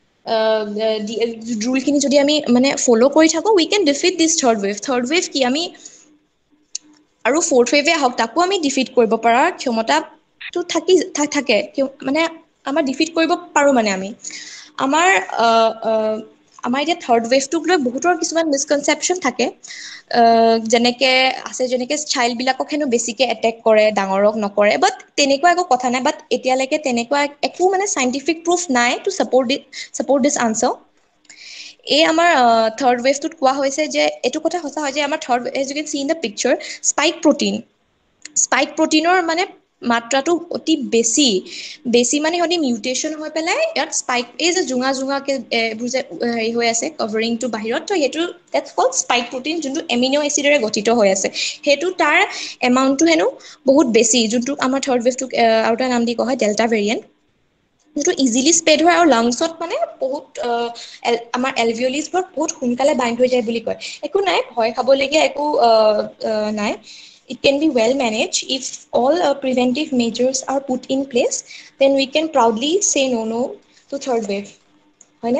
ৰুলখিনি যদি আমি মানে ফ'ল' কৰি থাকোঁ we can defeat this third wave third wave কি আমি আৰু ফ'ৰ্থ ৱেভে আহক তাকো আমি ডিফিট কৰিব পৰাৰ ক্ষমতাটো থাকি থাকে মানে আমাৰ ডিফিট কৰিব পাৰোঁ মানে আমি আমাৰ আমাৰ এতিয়া থাৰ্ড ৱেভটোক লৈ বহুতৰ কিছুমান মিছকনচেপশ্যন থাকে যেনেকৈ আছে যেনেকৈ চাইল্ডবিলাকক হেনো বেছিকৈ এটেক কৰে ডাঙৰক নকৰে বাট তেনেকুৱা একো কথা নাই বাট এতিয়ালৈকে তেনেকুৱা একো মানে চাইণ্টিফিক প্ৰুফ নাই to support the support this answer এই আমাৰ থাৰ্ড ৱেভটোত কোৱা হৈছে যে এইটো কথা সঁচা হয় যে আমাৰ third as you can see in the picture spike protein spike প্ৰটিনৰ মানে মাত্ৰাটো অতি বেছি বেছি মানে সিহঁতি মিউটেশ্যন হৈ পেলাই ইয়াত স্পাইক এই যে জোঙা জোঙাকৈ এইবোৰ যে হেৰি হৈ আছে কভাৰিংটো বাহিৰত ত' সেইটো ডেটছ কল্ড স্পাইক প্ৰটিন যোনটো এমিন' এচিডেৰে গঠিত হৈ আছে সেইটো তাৰ এমাউণ্টটো হেনো বহুত বেছি যোনটোক আমাৰ থাৰ্ড ৱেভটোক আৰু এটা নাম দি কোৱা হয় ডেল্টা ভেৰিয়েণ্ট যিটো ইজিলি স্প্ৰেড হয় আৰু লাংছত মানে বহুত আমাৰ এলভিঅলিছবোৰ বহুত সোনকালে বাইণ্ড হৈ যায় বুলি কয় একো নাই ভয় খাবলগীয়া একো নাই it can be well managed. If all uh, preventive measures are put in place, then we can proudly say no no to third wave. Right?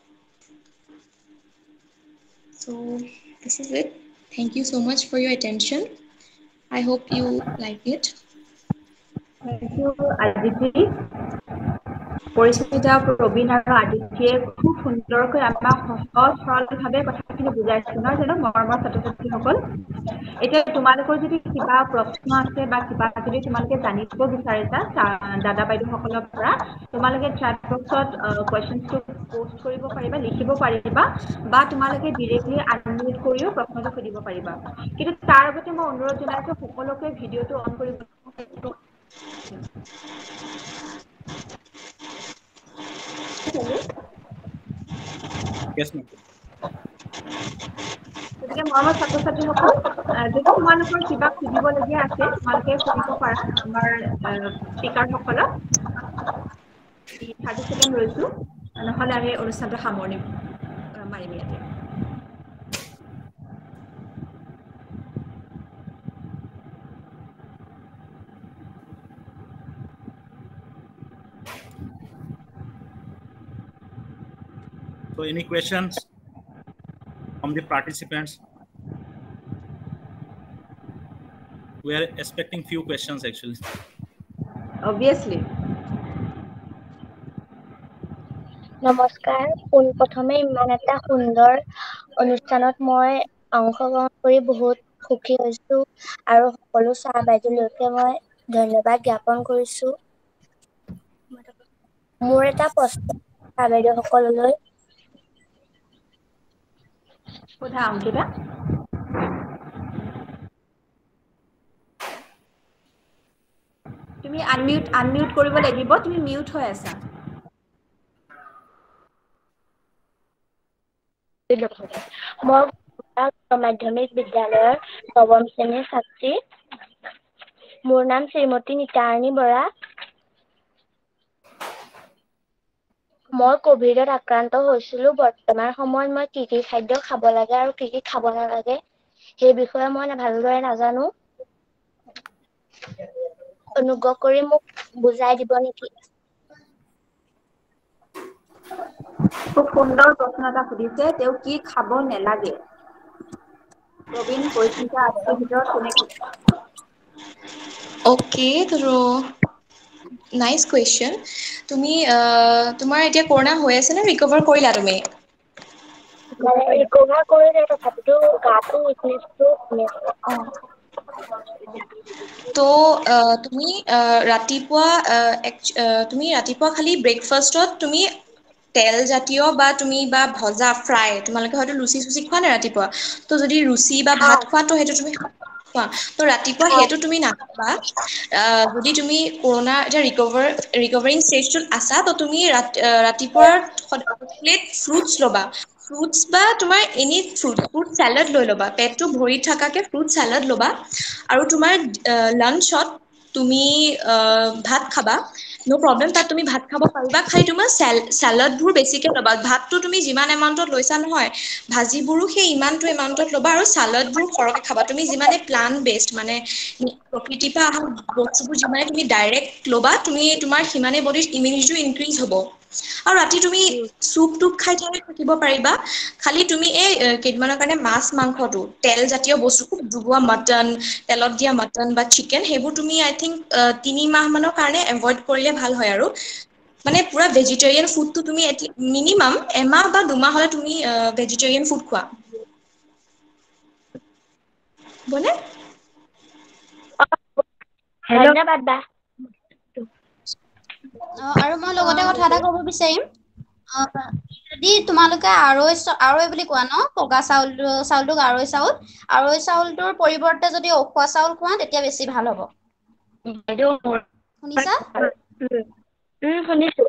So this is it. Thank you so much for your attention. I hope you like it. Thank you, Aditi. Parismita, প্ৰবীণ আৰু আদিত্যে খুব সুন্দৰকৈ আমাক সহজ সৰলভাৱে কথাখিনি বুজাইছে নহয় জানো মৰমৰ ছাত্ৰ ছাত্ৰীসকল। এতিয়া তোমালোকৰ যদি কিবা প্ৰশ্ন আছে বা কিবা যদি তোমালোকে জানিব বিচাৰিছা দাদা বাইদেউসকলৰ পৰা, তোমালোকে chat box-ত questions-টো post কৰিব পাৰিবা, লিখিব পাৰিবা বা তোমালোকে directly unmute কৰিও প্ৰশ্নটো সুধিব পাৰিবা। কিন্তু তাৰ আগতে মই অনুৰোধ জনাইছো সকলোকে ভিডিঅ'টো অন কৰিব। Yes, ma'am. গতিকে মৰমৰ ছাত্ৰ ছাত্ৰীসকল, যদি তোমালোকৰ কিবা সুধিবলগীয়া আছে তোমালোকে সুধিব পাৰা আমাৰ স্পীকাৰসকলক। থাৰ্টি ছেকেণ্ড ৰৈছো, নহ'লে আমি অনুষ্ঠানটো সামৰণি মাৰিম ইয়াতে। So any questions from the participants? We are expecting few questions actually. Obviously. নমস্কাৰ, পোনপ্ৰথমে ইমান এটা সুন্দৰ অনুষ্ঠানত মই অংশগ্ৰহণ কৰি বহুত সুখী হৈছো আৰু সকলো ছাৰ বাইদেউলৈকে মই ধন্যবাদ জ্ঞাপন কৰিছো। মোৰ এটা প্ৰশ্ন ছাৰ বাইদেউসকললৈ। সোধা অংকিতা। তুমি আনমিউট আনমিউট কৰিব লাগিব, তুমি মিউট হৈ আছা। মই মাধ্যমিক বিদ্যালয়ৰ নৱম শ্ৰেণীৰ ছাত্ৰী। মোৰ নাম শ্ৰীমতী নিতাৰাণী বৰা। মই কভিডত আক্ৰান্ত হৈছিলো। বৰ্তমান সময়ত মই কি কি খাদ্য খাব লাগে আৰু কি কি খাব নালাগে সেই বিষয়ে মই ভালদৰে নাজানো। অনুগ্ৰহ কৰি মোক বুজাই দিব নেকি? খুব সুন্দৰ প্ৰশ্ন এটা সুধিছে, তেওঁ কি খাব নালাগে। প্ৰবীণ, পৰিস্মিতা আদিৰ ভিতৰত কোনে কি? Okay, তো নাইস কুৱেশ্যন। তুমি তোমাৰ এতিয়া কৰোণা হৈ আছে নে ৰিকভাৰ কৰিলা তুমি? ৰিকভাৰ কৰিলে, তথাপিতো গাটো উইকনেছটো কমি আছে। তো তুমি ৰাতিপুৱা তুমি ৰাতিপুৱা খালি ব্ৰেকফাষ্টত তুমি তেল জাতীয় বা তুমি বা ভজা ফ্ৰাই, তোমালোকে হয়তো লুচি চুচি খোৱা নাই ৰাতিপুৱা, তো যদি লুচি বা ভাত খোৱা তো সেইটো তুমি খোৱা, তো ৰাতিপুৱা সেইটো তুমি নাখাবা। যদি তুমি কৰোণা এতিয়া ৰিকভাৰ ৰিকভাৰিং ষ্টেজটোত আছা, তো তুমি ৰাতিপুৱাৰ প্লেট ফ্ৰুটছ ল'বা। ফ্ৰুটছ বা তোমাৰ এনি ফ্ৰুট ফ্ৰুট চালাড লৈ ল'বা, পেটটো ভৰি থকাকে ফ্ৰুট চালাড ল'বা। আৰু তোমাৰ লাঞ্চত তুমি ভাত খাবা, ন' প্ৰব্লেম, তাত তুমি ভাত খাব পাৰিবা। খালি তোমাৰ চালাডবোৰ বেছিকে ল'বা। ভাতটো তুমি যিমান এমাউণ্টত লৈছা নহয়, ভাজিবোৰো সেই ইমানটো এমাউণ্টত ল'বা আৰু চালাডবোৰ সৰহকৈ খাবা। তুমি যিমানে প্লান বেছড মানে প্ৰকৃতিৰ পৰা অহা বস্তুবোৰ যিমানে তুমি ডাইৰেক্ট ল'বা, তুমি তোমাৰ সিমানে বডিৰ ইমিউনিটিটো ইনক্ৰিজ হ'ব। আৰু ৰাতি তুমি চুপ টুপ খাই থাকিব পাৰিবা। খালি তুমি এই কেইদিনমানৰ কাৰণে মাছ মাংসটো তেলজাতীয় বস্তু খুব ডুবোৱা মটন, তেলত দিয়া মটন বা চিকেন, সেইবোৰ তুমি আই থিংক তিনি মাহ মানৰ কাৰণে এভইড কৰিলে ভাল হয়। আৰু মানে পুৰা ভেজিটেৰিয়ান ফুডটো তুমি মিনিমাম এমাহ বা দুমাহ হ'লে তুমি ভেজিটেৰিয়ান ফুড খোৱা। বনে? ধন্যবাদ বা। আৰু মই লগতে কথা এটা ক'ব বিচাৰিম। যদি তোমালোকে আৰৈ আৰৈ বুলি কোৱা ন, বগা চাউল চাউলটোক আৰৈ চাউল, আৰৈ চাউলটোৰ পৰিৱৰ্তে যদি উখোৱা চাউল খোৱা তেতিয়া বেছি ভাল হ'ব। শুনিছা? উম, শুনিছো।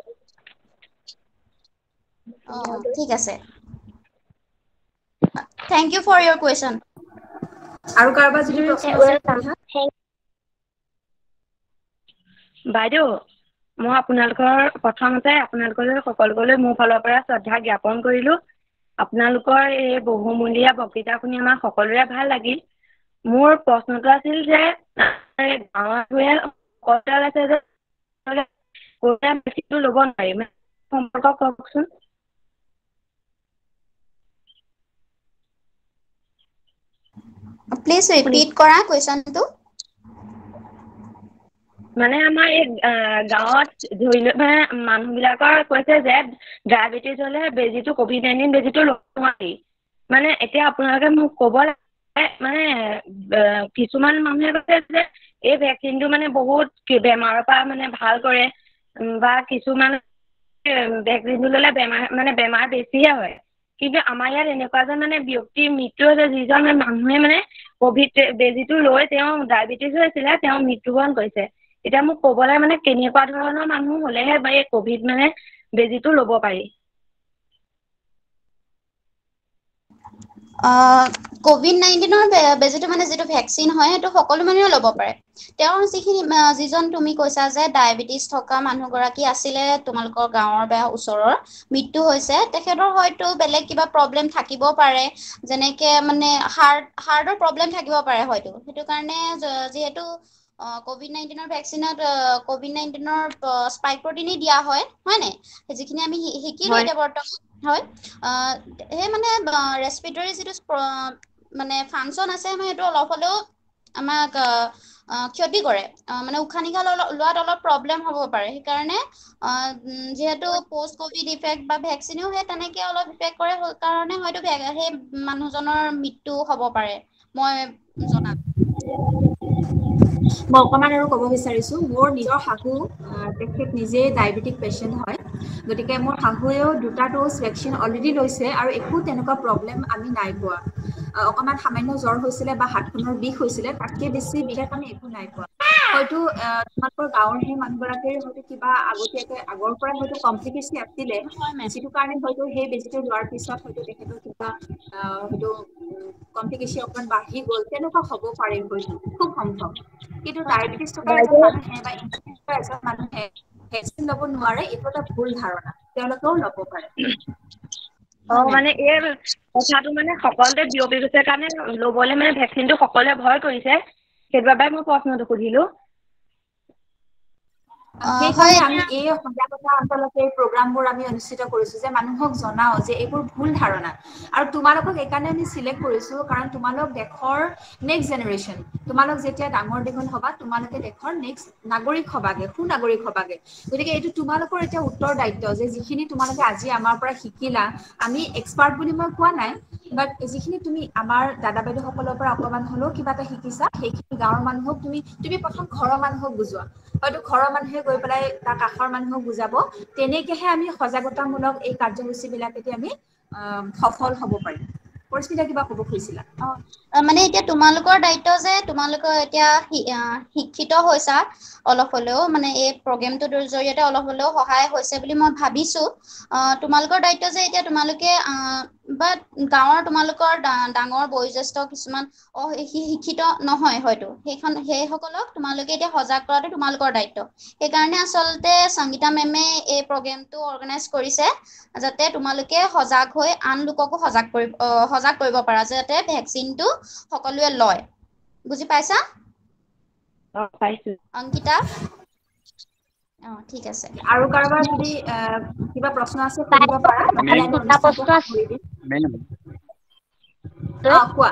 অ', ঠিক আছে। Thank you for your question. আৰু কাৰোবাৰ যদি প্ৰশ্ন আছে সোধা। বাইদেউ, মই আপোনালোকৰ প্ৰথমতে আপোনালোকলৈ সকলোলৈ মোৰ ফালৰ পৰা শ্ৰদ্ধা জ্ঞাপন কৰিলো। আপোনালোকৰ এই বহুমূলীয়া বক্তৃতা শুনি আমাৰ সকলোৰে ভাল লাগিল। মোৰ প্ৰশ্নটো আছিল যে গাঁৱে কথা আছে যে কৰোণা ভেকচিনটো ল'ব নোৱাৰি, মানে সম্পৰ্ক কওকচোন। প্লিজ ৰিপিট কৰা কুৱেশ্যনটো। মানে আমাৰ এই গাঁৱত ধৰি লৈ মানে মানুহবিলাকৰ কৈছে যে ডায়েবেটিছ হ'লে বেজীটো কভিড নাইণ্টিন বেজীটো ল'ব নোৱাৰি। মানে এতিয়া আপোনালোকে মোক ক'ব লাগে, মানে কিছুমান মানুহে কৈছে যে এই ভেকচিনটো মানে বহুত বেমাৰৰ পৰা মানে ভাল কৰে, বা কিছুমান ভেকচিনটো ল'লে বেমাৰ মানে বেমাৰ বেছিহে হয়। কিন্তু আমাৰ ইয়াত এনেকুৱা যে মানে ব্যক্তিৰ মৃত্যু হৈছে, যিজন মানুহে মানে কভিড বেজীটো লৈ তেওঁ ডায়েবেটিছ হৈছিলে, তেওঁ মৃত্যুবৰণ কৰিছে। এতিয়া মোক ক'বলৈ মানে কেনেকুৱা ধৰণৰ মানুহ হ'লেহে বা এই কভিড মানে বেজীটো ল'ব পাৰি। কভিড নাইণ্টিনৰ বেজীটো মানে যিটো ভেকচিন হয় সেইটো সকলো মানুহে ল'ব পাৰে। তেওঁৰ যিখিনি যিজন তুমি কৈছা যে ডায়েবেটিছ থকা মানুহগৰাকী আছিলে তোমালোকৰ গাঁৱৰ বা ওচৰৰ, মৃত্যু হৈছে, তেখেতৰ হয়তো বেলেগ কিবা প্ৰব্লেম থাকিব পাৰে, যেনেকে মানে হাৰ্ট হাৰ্টৰ প্ৰব্লেম থাকিব পাৰে হয়তো। সেইটো কাৰণে যিহেতু কভিড নাইণ্টিনৰ ভেকচিনত কভিড নাইণ্টিনৰ স্পাইক প্ৰটিনেই দিয়া হয়, হয় নাই? যিখিনি আমি শিকিলো এতিয়া বৰ্তমান, হয়। সেই মানে ৰেছপিৰেটৰী যিটো মানে ফাংচন আছে, আমাৰ সেইটো অলপ হ'লেও আমাক ক্ষতি কৰে, মানে উশাহ নিশাহ লোৱাত অলপ প্ৰব্লেম হ'ব পাৰে। সেইকাৰণে যিহেতু পষ্ট কভিড ইফেক্ট বা ভেকচিনেও সেই তেনেকে অলপ ইফেক্ট কৰে, কাৰণে হয়তো সেই মানুহজনৰ মৃত্যু হ'ব পাৰে, মই জনাত। মই অকণমান আৰু ক'ব বিচাৰিছোঁ, মোৰ নিজৰ শাহু তেখেত নিজে ডায়েবেটিক পেচেণ্ট হয়, গতিকে মোৰ শাহুৱেও দুটা ড'জ ভেকচিন অলৰেডি লৈছে আৰু একো তেনেকুৱা প্ৰব্লেম আমি নাই পোৱা। অকণমান সামান্য জ্বৰ হৈছিলে বা হাতখনৰ বিষ হৈছিলে, তাতকৈ বেছি বিশেষ আমি একো নাই পোৱা। হয়তো তোমালোকৰ গাঁৱৰ সেই মানুহগৰাকীৰ হয়তো কিবা আগতীয়াকৈ আগৰ পৰাই হয়তো কমপ্লিকেশ্যন আছিলে, যিটো কাৰণে হয়তো সেই বেজীটো লোৱাৰ পিছত হয়তো তেখেতৰ কিবা হয়তো কমপ্লিকেশ্যন অকণমান বাঢ়ি গ'ল, তেনেকুৱা হ'ব পাৰে হয়তো, খুব সম্ভৱ। কিন্তু ডায়েবেটিছ থকা এজন মানুহে বা ইনচুলিন এজন মানুহে ভেকচিন ল'ব নোৱাৰে, এইটো এটা ভুল ধাৰণা, তেওঁলোকেও ল'ব পাৰে। অ' মানে এই কথাটো মানে সকলোতে বিয়পি গৈছে কাৰণে ল'বলৈ মানে ভেকচিনটো সকলোৱে ভয় কৰিছে, সেইবাবে মই প্ৰশ্নটো সুধিলো। সেইকাৰণে আমি এই সজাগতা আচলতে এই প্ৰগ্ৰামবোৰ আমি অনুষ্ঠিত কৰিছো, যে মানুহক জনাও যে এইবোৰ ভুল ধাৰণা। আৰু তোমালোকক এইকাৰণে আমি চিলেক্ট কৰিছো, কাৰণ তোমালোক দেশৰ নেক্সট জেনেৰেশ্যন। তোমালোক যেতিয়া ডাঙৰ দীঘল হবা, তোমালোকে দেশৰ নেক্সট নাগৰিক হবাগে, সুনাগৰিক হবাগে। গতিকে এইটো তোমালোকৰ এতিয়া উত্তৰ দায়িত্ব, যে যিখিনি তোমালোকে আজি আমাৰ পৰা শিকিলা, আমি এক্সপাৰ্ট বুলি মই কোৱা নাই, বাট যিখিনি তুমি আমাৰ দাদা বাইদেউ সকলৰ পৰা অকণমান হ'লেও কিবা এটা শিকিছা, সেইখিনি গাঁৱৰ মানুহক তুমি তুমি প্ৰথম ঘৰৰ মানুহক বুজোৱা। হয়তো ঘৰৰ মানুহে গৈ পেলাই তাৰ কাষৰ মানুহক বুজাব, তেনেকেহে আমি সজাগতামূলক এই কাৰ্যসূচী বিলাকেদি আমি সফল হ'ব পাৰিম। পৰিস্মিতা, কিবা ক'ব খুজিছিলা? অ' মানে এতিয়া তোমালোকৰ দায়িত্ব যে তোমালোকৰ এতিয়া শিক্ষিত হৈছা অলপ হ'লেও, মানে এই প্ৰগ্ৰেমটোৰ জৰিয়তে অলপ হ'লেও সহায় হৈছে বুলি মই ভাবিছো। আহ তোমালোকৰ দায়িত্ব যে এতিয়া তোমালোকে আহ বা গাঁৱৰ তোমালোকৰ ডাঙৰ বয়োজ্যেষ্ঠ কিছুমান অশিক্ষিত নহয় হয়তো, সেইখন সেইসকলক তোমালোকে এতিয়া সজাগ কৰাটো তোমালোকৰ দায়িত্ব। সেইকাৰণে আচলতে সংগীতা মেমে এই প্ৰগ্ৰেমটো অৰ্গেনাইজ কৰিছে, যাতে তোমালোকে সজাগ হৈ আন লোককো সজাগ কৰিব সজাগ কৰিব পাৰা, যাতে ভেকচিনটো সকলোৱে লয়। বুজি পাইছা? অ' পাইছো। অংকিতা? অ' ঠিক আছে। আৰু কাৰোবাৰ যদি কিবা প্ৰশ্ন আছে সুধিব পাৰা, নহ'লে আমি অনুষ্ঠানটো সামৰি দিম। অ' কোৱা।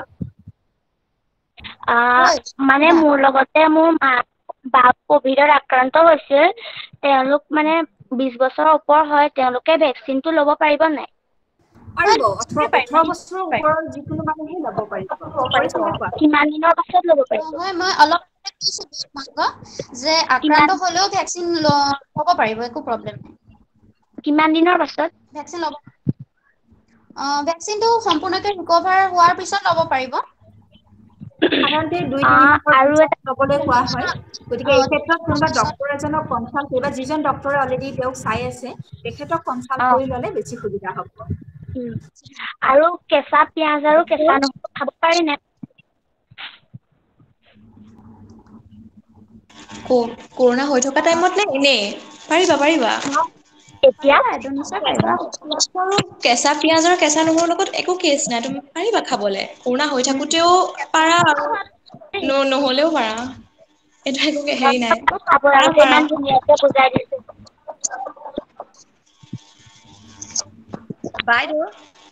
মানে মোৰ লগতে মোৰ মা বা কভিডত আক্ৰান্ত হৈছিল, তেওঁলোক মানে বিশ বছৰৰ ওপৰ হয়, তেওঁলোকে ভেকচিনটো ল'ব পাৰিব নাই? পাৰিব, ওঠৰ বছৰৰ ওপৰৰ যিকোনো মানুহে ল'ব পাৰিব। পৰিস্মিতা, কোৱা। কিমান দিনৰ পাছত ল'ব পাৰিব? হয়, মই অলপ যে আক্ৰান্ত হ'লেও ভেকচিন ল'ব পাৰিব, একো প্ৰব্লেম নাই। কিমান দিনৰ পাছত? ভেকচিন ল'ব অ' ভেকচিনটো সম্পূৰ্ণকে ৰিকভাৰ হোৱাৰ পিছত ল'ব পাৰিব। সাধাৰণতে দুই তিনি মাহৰ পিছত ল'বলৈ কোৱা হয়। গতিকে এই ক্ষেত্ৰত কোনোবা ডক্তৰ এজনক কনচাল্ট কৰিবা, যিজন ডক্তৰে অলৰেডি তেওঁক চাই আছে, তেখেতক কনচাল্ট কৰি ল'লে বেছি সুবিধা হ'ব। আৰু কেঁচা পিয়াজ আৰু কেঁচা নহৰু খাব পাৰি নে? কৰোণা হৈ থকা টাইমত নে এনেই? পাৰিবা পাৰিবা। এতিয়া কেঁচা পিয়াজ আৰু কেঁচা নহৰুৰ লগত একো কেছ নাই, তুমি পাৰিবা খাবলে। কৰোণা হৈ থাকোতেও পাৰা আৰু ন নহলেও পাৰা এটা একো হেৰি নাই আপোনালোকে ইমান ধুনীয়াকে বুজাই দিছে বাইদেউ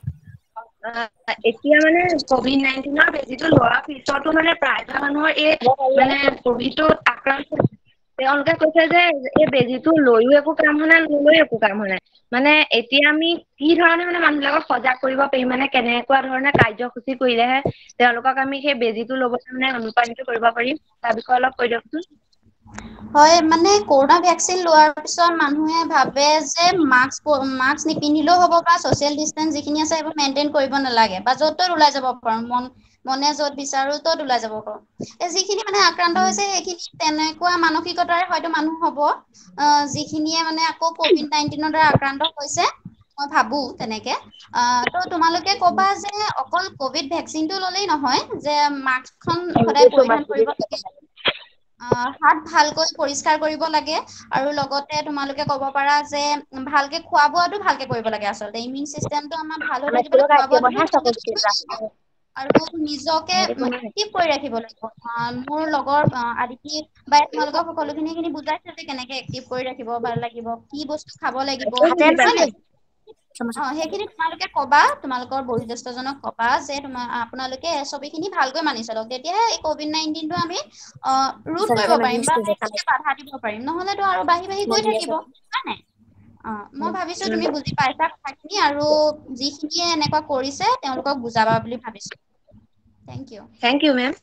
এতিয়া মানে কভিড নাইনটিনৰ বেজিটো লোৱাৰ পিছতো মানে প্ৰায়ভাগ মানুহৰ এই মানে কভিডটোত আক্ৰান্ত তেওঁলোকে কৈছে যে এই বেজিটো লৈও একো কাম হোৱা নাই নলৈও একো কাম হোৱা নাই মানে এতিয়া আমি কি ধৰণে মানে মানুহবিলাকক সজাগ কৰিব পাৰিম মানে কেনেকুৱা ধৰণে কাৰ্যসূচী কৰিলেহে তেওঁলোকক আমি সেই বেজিটো ল'বলৈ মানে অনুপ্ৰাণিত কৰিব পাৰিম তাৰ বিষয়ে অলপ কৈ দিয়কচোন হয় মানে কৰোনা ভেকচিন লোৱাৰ পিছত মানুহে ভাবে যে মাস্ক মাস্ক নিপিন্ধিলেও হ'ব বা ছ'চিয়েল ডিষ্টেন্স যিখিনি আছে সেইবোৰ মেইনটেইন কৰিব নালাগে বা য'ত ত'ত ওলাই যাব পাৰোঁ মন মনে য'ত বিচাৰো ত'ত ওলাই যাব পাৰোঁ এই যিখিনি মানে আক্ৰান্ত হৈছে সেইখিনি তেনেকুৱা মানসিকতাৰে হয়তো মানুহ হ'ব আহ যিখিনিয়ে মানে আকৌ কভিড নাইনটিনৰ দ্বাৰা আক্ৰান্ত হৈছে মই ভাবো তেনেকে আহ ত' তোমালোকে ক'বা যে অকল কভিড ভেকচিনটো ল'লেই নহয় যে মাস্কখন সদায় পৰিধান কৰিব লাগে হাত ভালকৈ পৰিষ্কাৰ কৰিব লাগে আৰু লগতে তোমালোকে ক'ব পাৰা যে ভালকে খোৱা বোৱাটো ভালকে কৰিব লাগে আচলতে ইমিউন চিষ্টেমটো আমাৰ ভাল হৈ থাকিবলৈ খোৱা বোৱাটো ভালকে কৰিব লাগিব আৰু নিজকে এক্টিভ কৰি ৰাখিব লাগিব মোৰ লগৰ আদিতি বাই তোমালোকক সকলোখিনি খিনি বুজাইছে যে কেনেকে এক্টিভ কৰি ৰাখিব ভাল লাগিব কি বস্তু খাব লাগিব হয় নাই অ সেইখিনি তোমালোকে কবা তোমালোকৰ বয়োজ্যেষ্ঠজনক কবা যে তোমাৰ আপোনালোকে চবেইখিনি ভালকৈ মানি চলক তেতিয়াহে এই কভিড নাইনটিনটো আমি অ ৰোধ কৰিব পাৰিম বা বাধা দিব পাৰিম নহলেতো আৰু বাঢ়ি বাঢ়ি গৈ থাকিব হয় নাই অ মই ভাবিছো তুমি বুজি পাইছা কথাখিনি আৰু যিখিনিয়ে এনেকুৱা কৰিছে তেওঁলোকক বুজাবা বুলি ভাবিছো thank you thank you ma'am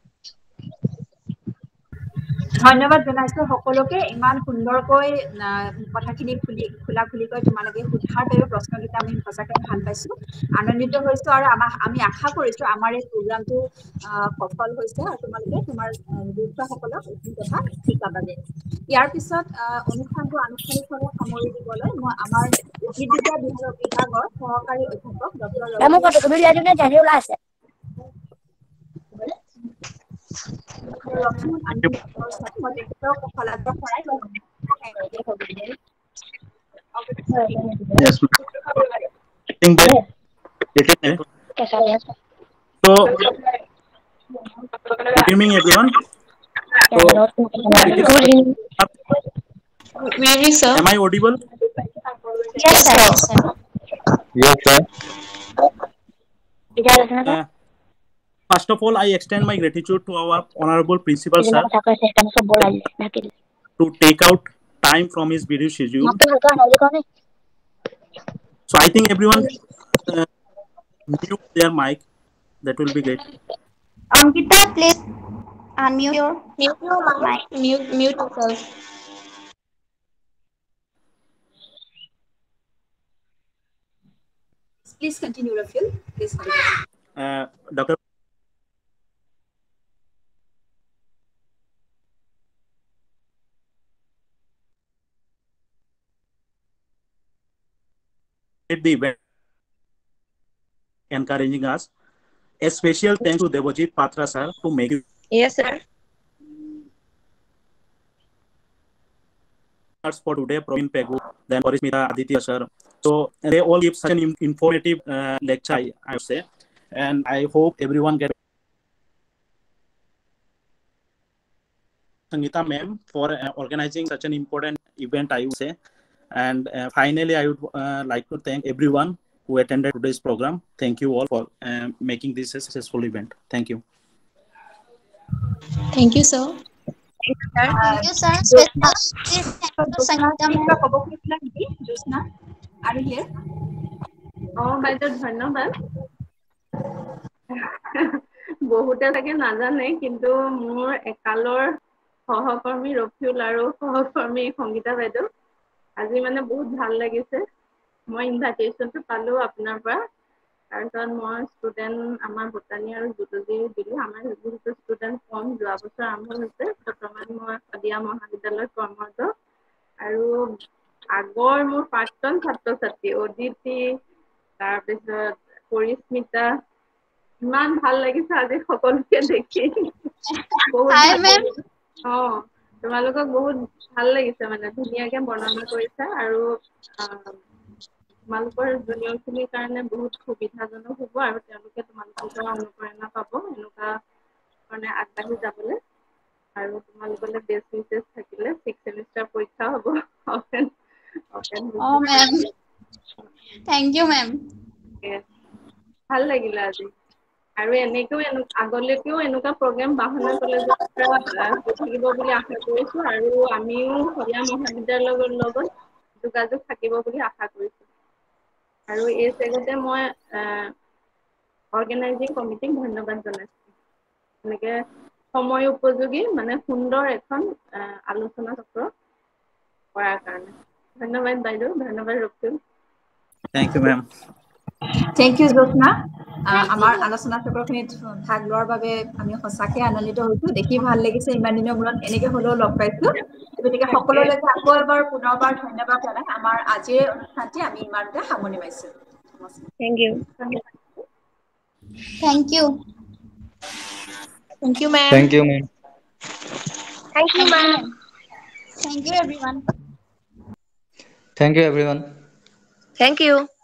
ধন্যবাদ জনাইছো সকলোকে ইমান সুন্দৰকৈ কথাখিনি খুলি খোলা খুলিকৈ তোমালোকে সোধাৰ দৰে প্ৰশ্নকেইটা আমি সঁচাকৈ ভাল পাইছো আনন্দিত হৈছো আৰু আমাক আমি আশা কৰিছো আমাৰ এই প্ৰগ্ৰামটো সফল হৈছে আৰু তোমালোকে তোমাৰ গুৰুত্বসকলক এইখিনি কথা শিকাবাগে ইয়াৰ পিছত অনুষ্ঠানটো আনুষ্ঠানিকভাৱে সামৰি দিবলৈ মই আমাৰ উদ্ভিদ বিদ্যা বিভাগৰ সহকাৰী অধ্যাপক ডক্টৰ লক্ষ্মণ আন্টি মই তেখেতক কলাত্মক শৰাই Yes. Think that. So, good evening, everyone. So, Good evening, sir. Am I audible? Yes, sir. Yes, sir. Yes, sir. Uh, first of all, I extend my gratitude to our honorable principal, sir, to take out time from his busy schedule. So I think everyone uh, mute their mic. That will be great. Ankita, please unmute your mute your mic. Mute, mute yourself. Please continue, Rafil. Please continue. Uh, Doctor the event encouraging us. A special thanks to Devojit Patra sir to make it. Yes, sir. For today, Praveen Pegu, then Parishmita Aditya sir. So they all give such an informative uh, lecture, I, I would say, and I hope everyone get. Sangeeta ma'am for uh, organizing such an important event, I would say. And uh, finally, I would uh, like to thank everyone who attended today's program. Thank you all for uh, making this a successful event. Thank you. Thank you, sir. Thank you, sir. Are you here? Oh, বাইদেউ ধন্যবাদ বহুতে চাগে নাজানে কিন্তু মোৰ একালৰ সহকৰ্মী ৰফিউল আৰু সহকৰ্মী সংগীতা বাইদেউ আজি মানে বহুত ভাল লাগিছে মই ইনভাইটেশনটো পালো আপোনাৰ পৰা তাৰপিছত মই ষ্টুডেণ্ট আমাৰ বটানী আৰু জুলজি দিলো আমাৰ যিহেতু ষ্টুডেণ্ট কম যোৱা বছৰ আৰম্ভ হৈছে বৰ্তমান মই শদিয়া মহাবিদ্যালয়ত কৰ্মৰত আৰু আগৰ মোৰ প্ৰাক্তন ছাত্ৰ ছাত্ৰী অদিতি তাৰপিছত পৰিস্মিতা ইমান ভাল লাগিছে আজি সকলোকে দেখি বহুত অ তোমালোকক বহুত ভাল লাগিছে মানে ধুনীয়াকে বৰ্ণনা কৰিছে আৰু তোমালোকৰ জুনিয়ৰখিনিৰ কাৰণে বহুত সুবিধাজনক হ'ব আৰু তেওঁলোকে তোমালোকৰ পৰা অনুপ্ৰেৰণা পাব এনেকুৱা মানে আগবাঢ়ি যাবলৈ আৰু তোমালোকলৈ বেষ্ট উইচেছ থাকিলে ছিক্স ছেমিষ্টাৰ পৰীক্ষা হ'ব open open Oh, ma'am. Thank you, ma'am. ভাল লাগিলে আজি আৰু এনেকেও আগলৈকেও এনেকুৱা প্ৰগ্ৰেম বাহনা কলেজৰ পৰা হৈ থাকিব বুলি আশা কৰিছো আৰু আমিও হৰিয়া মহাবিদ্যালয়ৰ লগত যোগাযোগ থাকিব বুলি আশা কৰিছো আৰু এই চেগতে মই অৰ্গেনাইজিং কমিটিক ধন্যবাদ জনাইছো এনেকে সময় উপযোগী মানে সুন্দৰ এখন আলোচনা চক্ৰ কৰাৰ কাৰণে ধন্যবাদ বাইদেউ ধন্যবাদ Raktim Thank you, ma'am. Thank you, Jyotsna. আমাৰ আলোচনা চক্ৰখিনিত ভাগ লোৱাৰ বাবে আমি সঁচাকৈ আনন্দিত হৈছো দেখি ভাল লাগিছে ইমান দিনৰ মূৰত এনেকে হ'লেও লগ পাইছো গতিকে সকলোলৈকে আকৌ এবাৰ পুনৰবাৰ ধন্যবাদ জনাই আমাৰ আজিৰ অনুষ্ঠানটি আমি ইমানতে সামৰণি মাৰিছো Thank you. Thank you. Thank you, ma'am. Thank you, ma'am. Thank you, ma'am. Thank you, everyone. Thank you, everyone. Thank you.